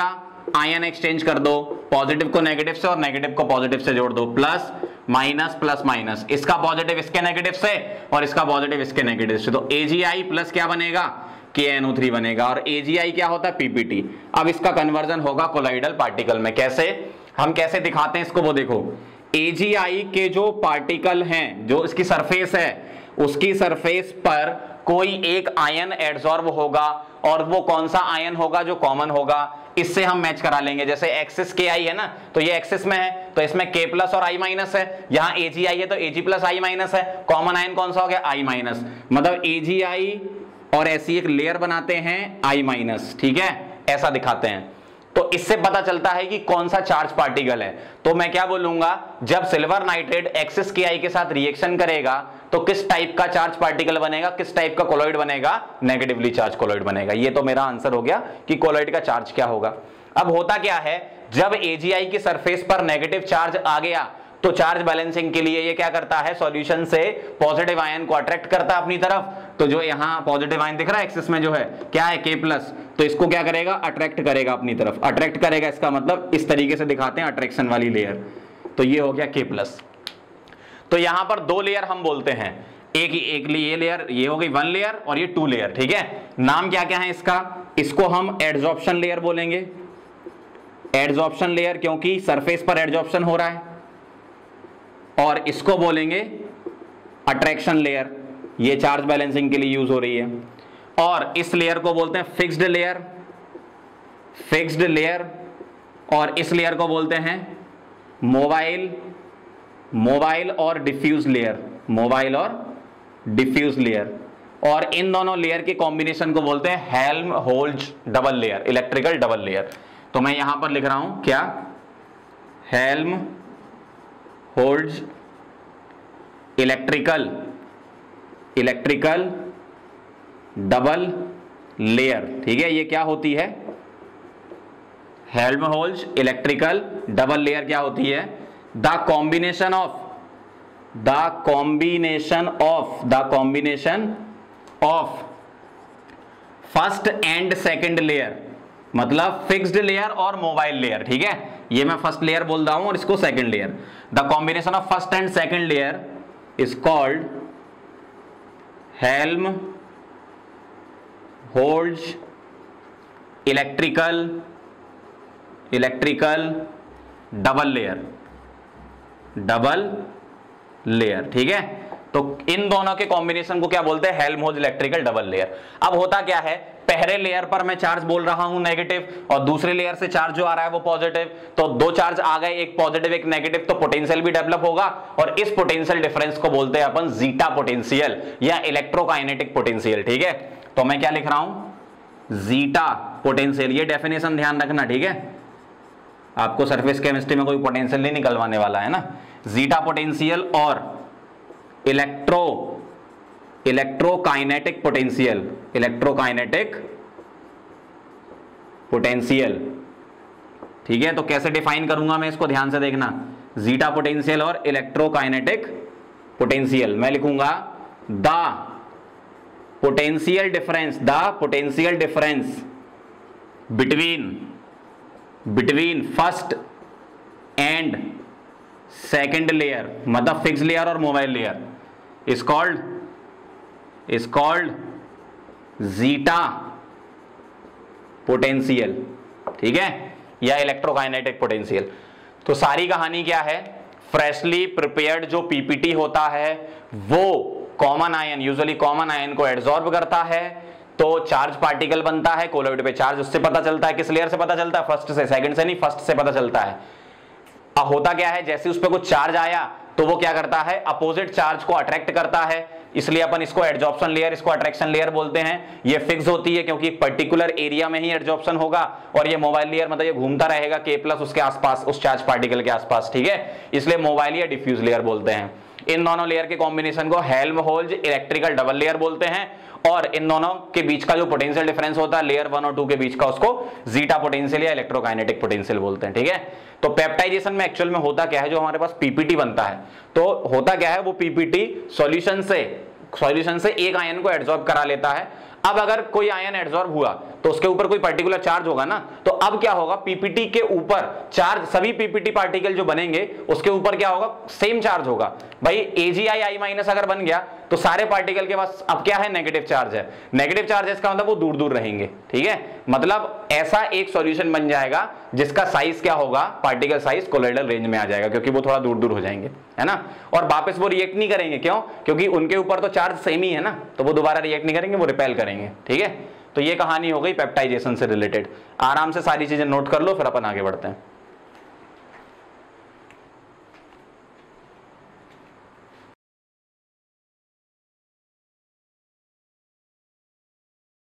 आयन एक्सचेंज कर दो, पॉजिटिव को नेगेटिव से और नेगेटिव को पॉजिटिव से जोड़ दो, प्लस माइनस प्लस माइनस, इसका पॉजिटिव इसके नेगेटिव से और इसका पॉजिटिव इसके नेगेटिव से, तो AgI प्लस क्या बनेगा, KNO3 बनेगा। और AgI क्या होता है, PPT। अब इसका कन्वर्जन होगा कोलॉइडल पार्टिकल में। कैसे, हम कैसे दिखाते हैं इसको, वो देखो, AgI के जो पार्टिकल हैं, जो इसकी सरफेस है, उसकी सरफेस पर कोई एक आयन एडसॉर्ब होगा, और वो कौन सा आयन होगा, जो कॉमन होगा, इससे हम मैच करा लेंगे। जैसे एक्सिस Ki है ना, तो ये एक्सिस में है, तो इसमें K प्लस और I माइनस है, यहाँ AgI है तो Ag प्लस I माइनस है, कॉमन आयन कौन सा हो गया, I माइनस, मतलब AgI और ऐसी एक लेयर बनाते हैं I माइनस, ठीक है, ऐसा दिखाते हैं। तो इससे पता चलता है कि कौन सा चार्ज पार्टिकल है। तो मैं क्या बोलूंगा, जब सिल्वर नाइट्रेट एक्सिस Ki के साथ रिएक्शन करेगा तो किस टाइप का चार्ज पार्टिकल बनेगा, किस टाइप का कोलॉइड बनेगा, नेगेटिवली चार्ज कोलॉइड बनेगा। ये तो मेरा आंसर हो गया कि कोलॉइड का चार्ज क्या होगा। अब होता क्या है, जब AgI की सरफेस पर नेगेटिव चार्ज आ गया तो चार्ज बैलेंसिंग के लिए ये क्या करता है, सॉल्यूशन से पॉजिटिव आयन को अट्रैक्ट करता है अपनी तरफ। तो जो यहाँ पॉजिटिव आयन दिख रहा है एक्सिस में जो है, क्या है, K प्लस, तो इसको क्या करेगा, अट्रैक्ट करेगा अपनी तरफ, अट्रैक्ट करेगा, इसका मतलब इस तरीके से दिखाते हैं अट्रैक्शन वाली लेयर। तो ये हो गया K प्लस। तो यहां पर दो लेयर हम बोलते हैं, एक ये लेयर, ये हो गई 1 लेयर और ये 2 लेयर, ठीक है। नाम क्या क्या है इसका, इसको हम एडजॉर्प्शन लेयर बोलेंगे, एडजॉर्प्शन लेयर, क्योंकि सरफेस पर एडजॉर्प्शन हो रहा है, और इसको बोलेंगे अट्रैक्शन लेयर, ये चार्ज बैलेंसिंग के लिए यूज हो रही है। और इस लेयर को बोलते हैं फिक्स्ड लेयर, फिक्स्ड लेयर, और इस लेयर को बोलते हैं मोबाइल और डिफ्यूज लेयर, मोबाइल और डिफ्यूज लेयर। और इन दोनों लेयर के कॉम्बिनेशन को बोलते हैं Helmholtz double layer, electrical double layer. तो मैं यहां पर लिख रहा हूं क्या, हेल्महोल्ट्ज इलेक्ट्रिकल डबल लेयर, ठीक है। ये क्या होती है, हेल्महोल्ट्ज इलेक्ट्रिकल डबल लेयर क्या होती है, the combination of first and second layer, मतलब फिक्स्ड लेयर और मोबाइल लेयर, ठीक है। ये मैं फर्स्ट लेयर बोल रहा हूं और इसको second layer. The combination of first and second layer is called Helmholtz electrical double layer, ठीक है। तो इन दोनों के कॉम्बिनेशन को क्या बोलते हैं, हेल्महोल्ट्ज इलेक्ट्रिकल डबल लेयर। अब होता क्या है, पहले लेयर पर मैं चार्ज बोल रहा हूं नेगेटिव, और दूसरे लेयर से चार्ज जो आ रहा है वो पॉजिटिव, तो दो चार्ज आ गए, एक पॉजिटिव एक नेगेटिव, तो पोटेंशियल भी डेवलप होगा, और इस पोटेंशियल डिफरेंस को बोलते हैं अपन जीटा पोटेंशियल या इलेक्ट्रोकाइनेटिक पोटेंशियल, ठीक है। तो मैं क्या लिख रहा हूं, जीटा पोटेंशियल, ये डेफिनेशन ध्यान रखना, ठीक है। आपको सरफेस केमिस्ट्री में कोई पोटेंशियल नहीं निकलवाने वाला है ना। जीटा पोटेंशियल और इलेक्ट्रोकाइनेटिक पोटेंशियल, ठीक है। तो कैसे डिफाइन करूंगा मैं इसको, ध्यान से देखना, जीटा पोटेंशियल और इलेक्ट्रोकाइनेटिक पोटेंशियल। मैं लिखूंगा the potential difference between first and second layer, मतलब फिक्स्ड लेयर और mobile layer, is called zeta potential, ठीक है, या इलेक्ट्रोकाइनेटिक पोटेंशियल। तो सारी कहानी क्या है, फ्रेशली प्रिपेयर्ड जो पीपीटी होता है वो common ion, usually common ion को एडसॉर्ब करता है, तो चार्ज पार्टिकल बनता है, कोलॉइड पे चार्ज उससे पता चलता है, किस लेयर से पता चलता है, फर्स्ट से, सेकंड से नहीं, फर्स्ट से पता चलता है। अब होता क्या है, जैसे उस पर कुछ चार्ज आया तो वो क्या करता है, अपोजिट चार्ज को अट्रैक्ट करता है, इसलिए अपन इसको एडजॉर्प्शन लेयर, इसको अट्रैक्शन लेयर बोलते हैं। ये फिक्स होती है क्योंकि पर्टिकुलर एरिया में ही एडजॉर्प्शन होगा, और ये मोबाइल लेयर मतलब ये घूमता रहेगा K प्लस उसके आसपास, उस चार्ज पार्टिकल के आसपास, ठीक है, इसलिए मोबाइल या डिफ्यूज लेयर बोलते हैं। इन दोनों लेयर के कॉम्बिनेशन को हेल्महोल्ट्ज इलेक्ट्रिकल डबल लेयर बोलते हैं, और इन दोनों के बीच का जो पोटेंशियल डिफरेंस होता है लेयर 1 और 2 के बीच का, उसको जीटा पोटेंशियल या इलेक्ट्रोकाइनेटिक पोटेंशियल बोलते हैं, ठीक है। तो पेप्टाइजेशन में एक्चुअल में होता क्या है, जो हमारे पास पीपीटी बनता है, तो होता क्या है, वो पीपीटी सॉल्यूशन से एक आयन को एडसॉर्ब करा लेता है। अब अगर कोई आयन एडसॉर्ब हुआ तो उसके ऊपर कोई पर्टिकुलर चार्ज होगा ना। तो अब क्या होगा, पीपीटी के ऊपर चार्ज, सभी पीपीटी पार्टिकल जो बनेंगे उसके ऊपर क्या होगा, सेम चार्ज होगा। भाई AgI I माइनस अगर बन गया तो सारे पार्टिकल के पास अब क्या है, नेगेटिव चार्ज है। नेगेटिव चार्जेस का मतलब वो दूर दूर रहेंगे, ठीक है। मतलब ऐसा एक सॉल्यूशन बन जाएगा जिसका साइज क्या होगा, पार्टिकल साइज कोलोइडल रेंज में आ जाएगा, क्योंकि वो थोड़ा दूर दूर हो जाएंगे, है ना। और वापस वो रिएक्ट नहीं करेंगे, क्यों, क्योंकि उनके ऊपर तो चार्ज सेम ही है ना, तो वो दोबारा रिएक्ट नहीं करेंगे, वो रिपेल करेंगे, ठीक है। तो ये कहानी हो गई पेप्टाइजेशन से रिलेटेड। आराम से सारी चीजें नोट कर लो, फिर अपन आगे बढ़ते हैं।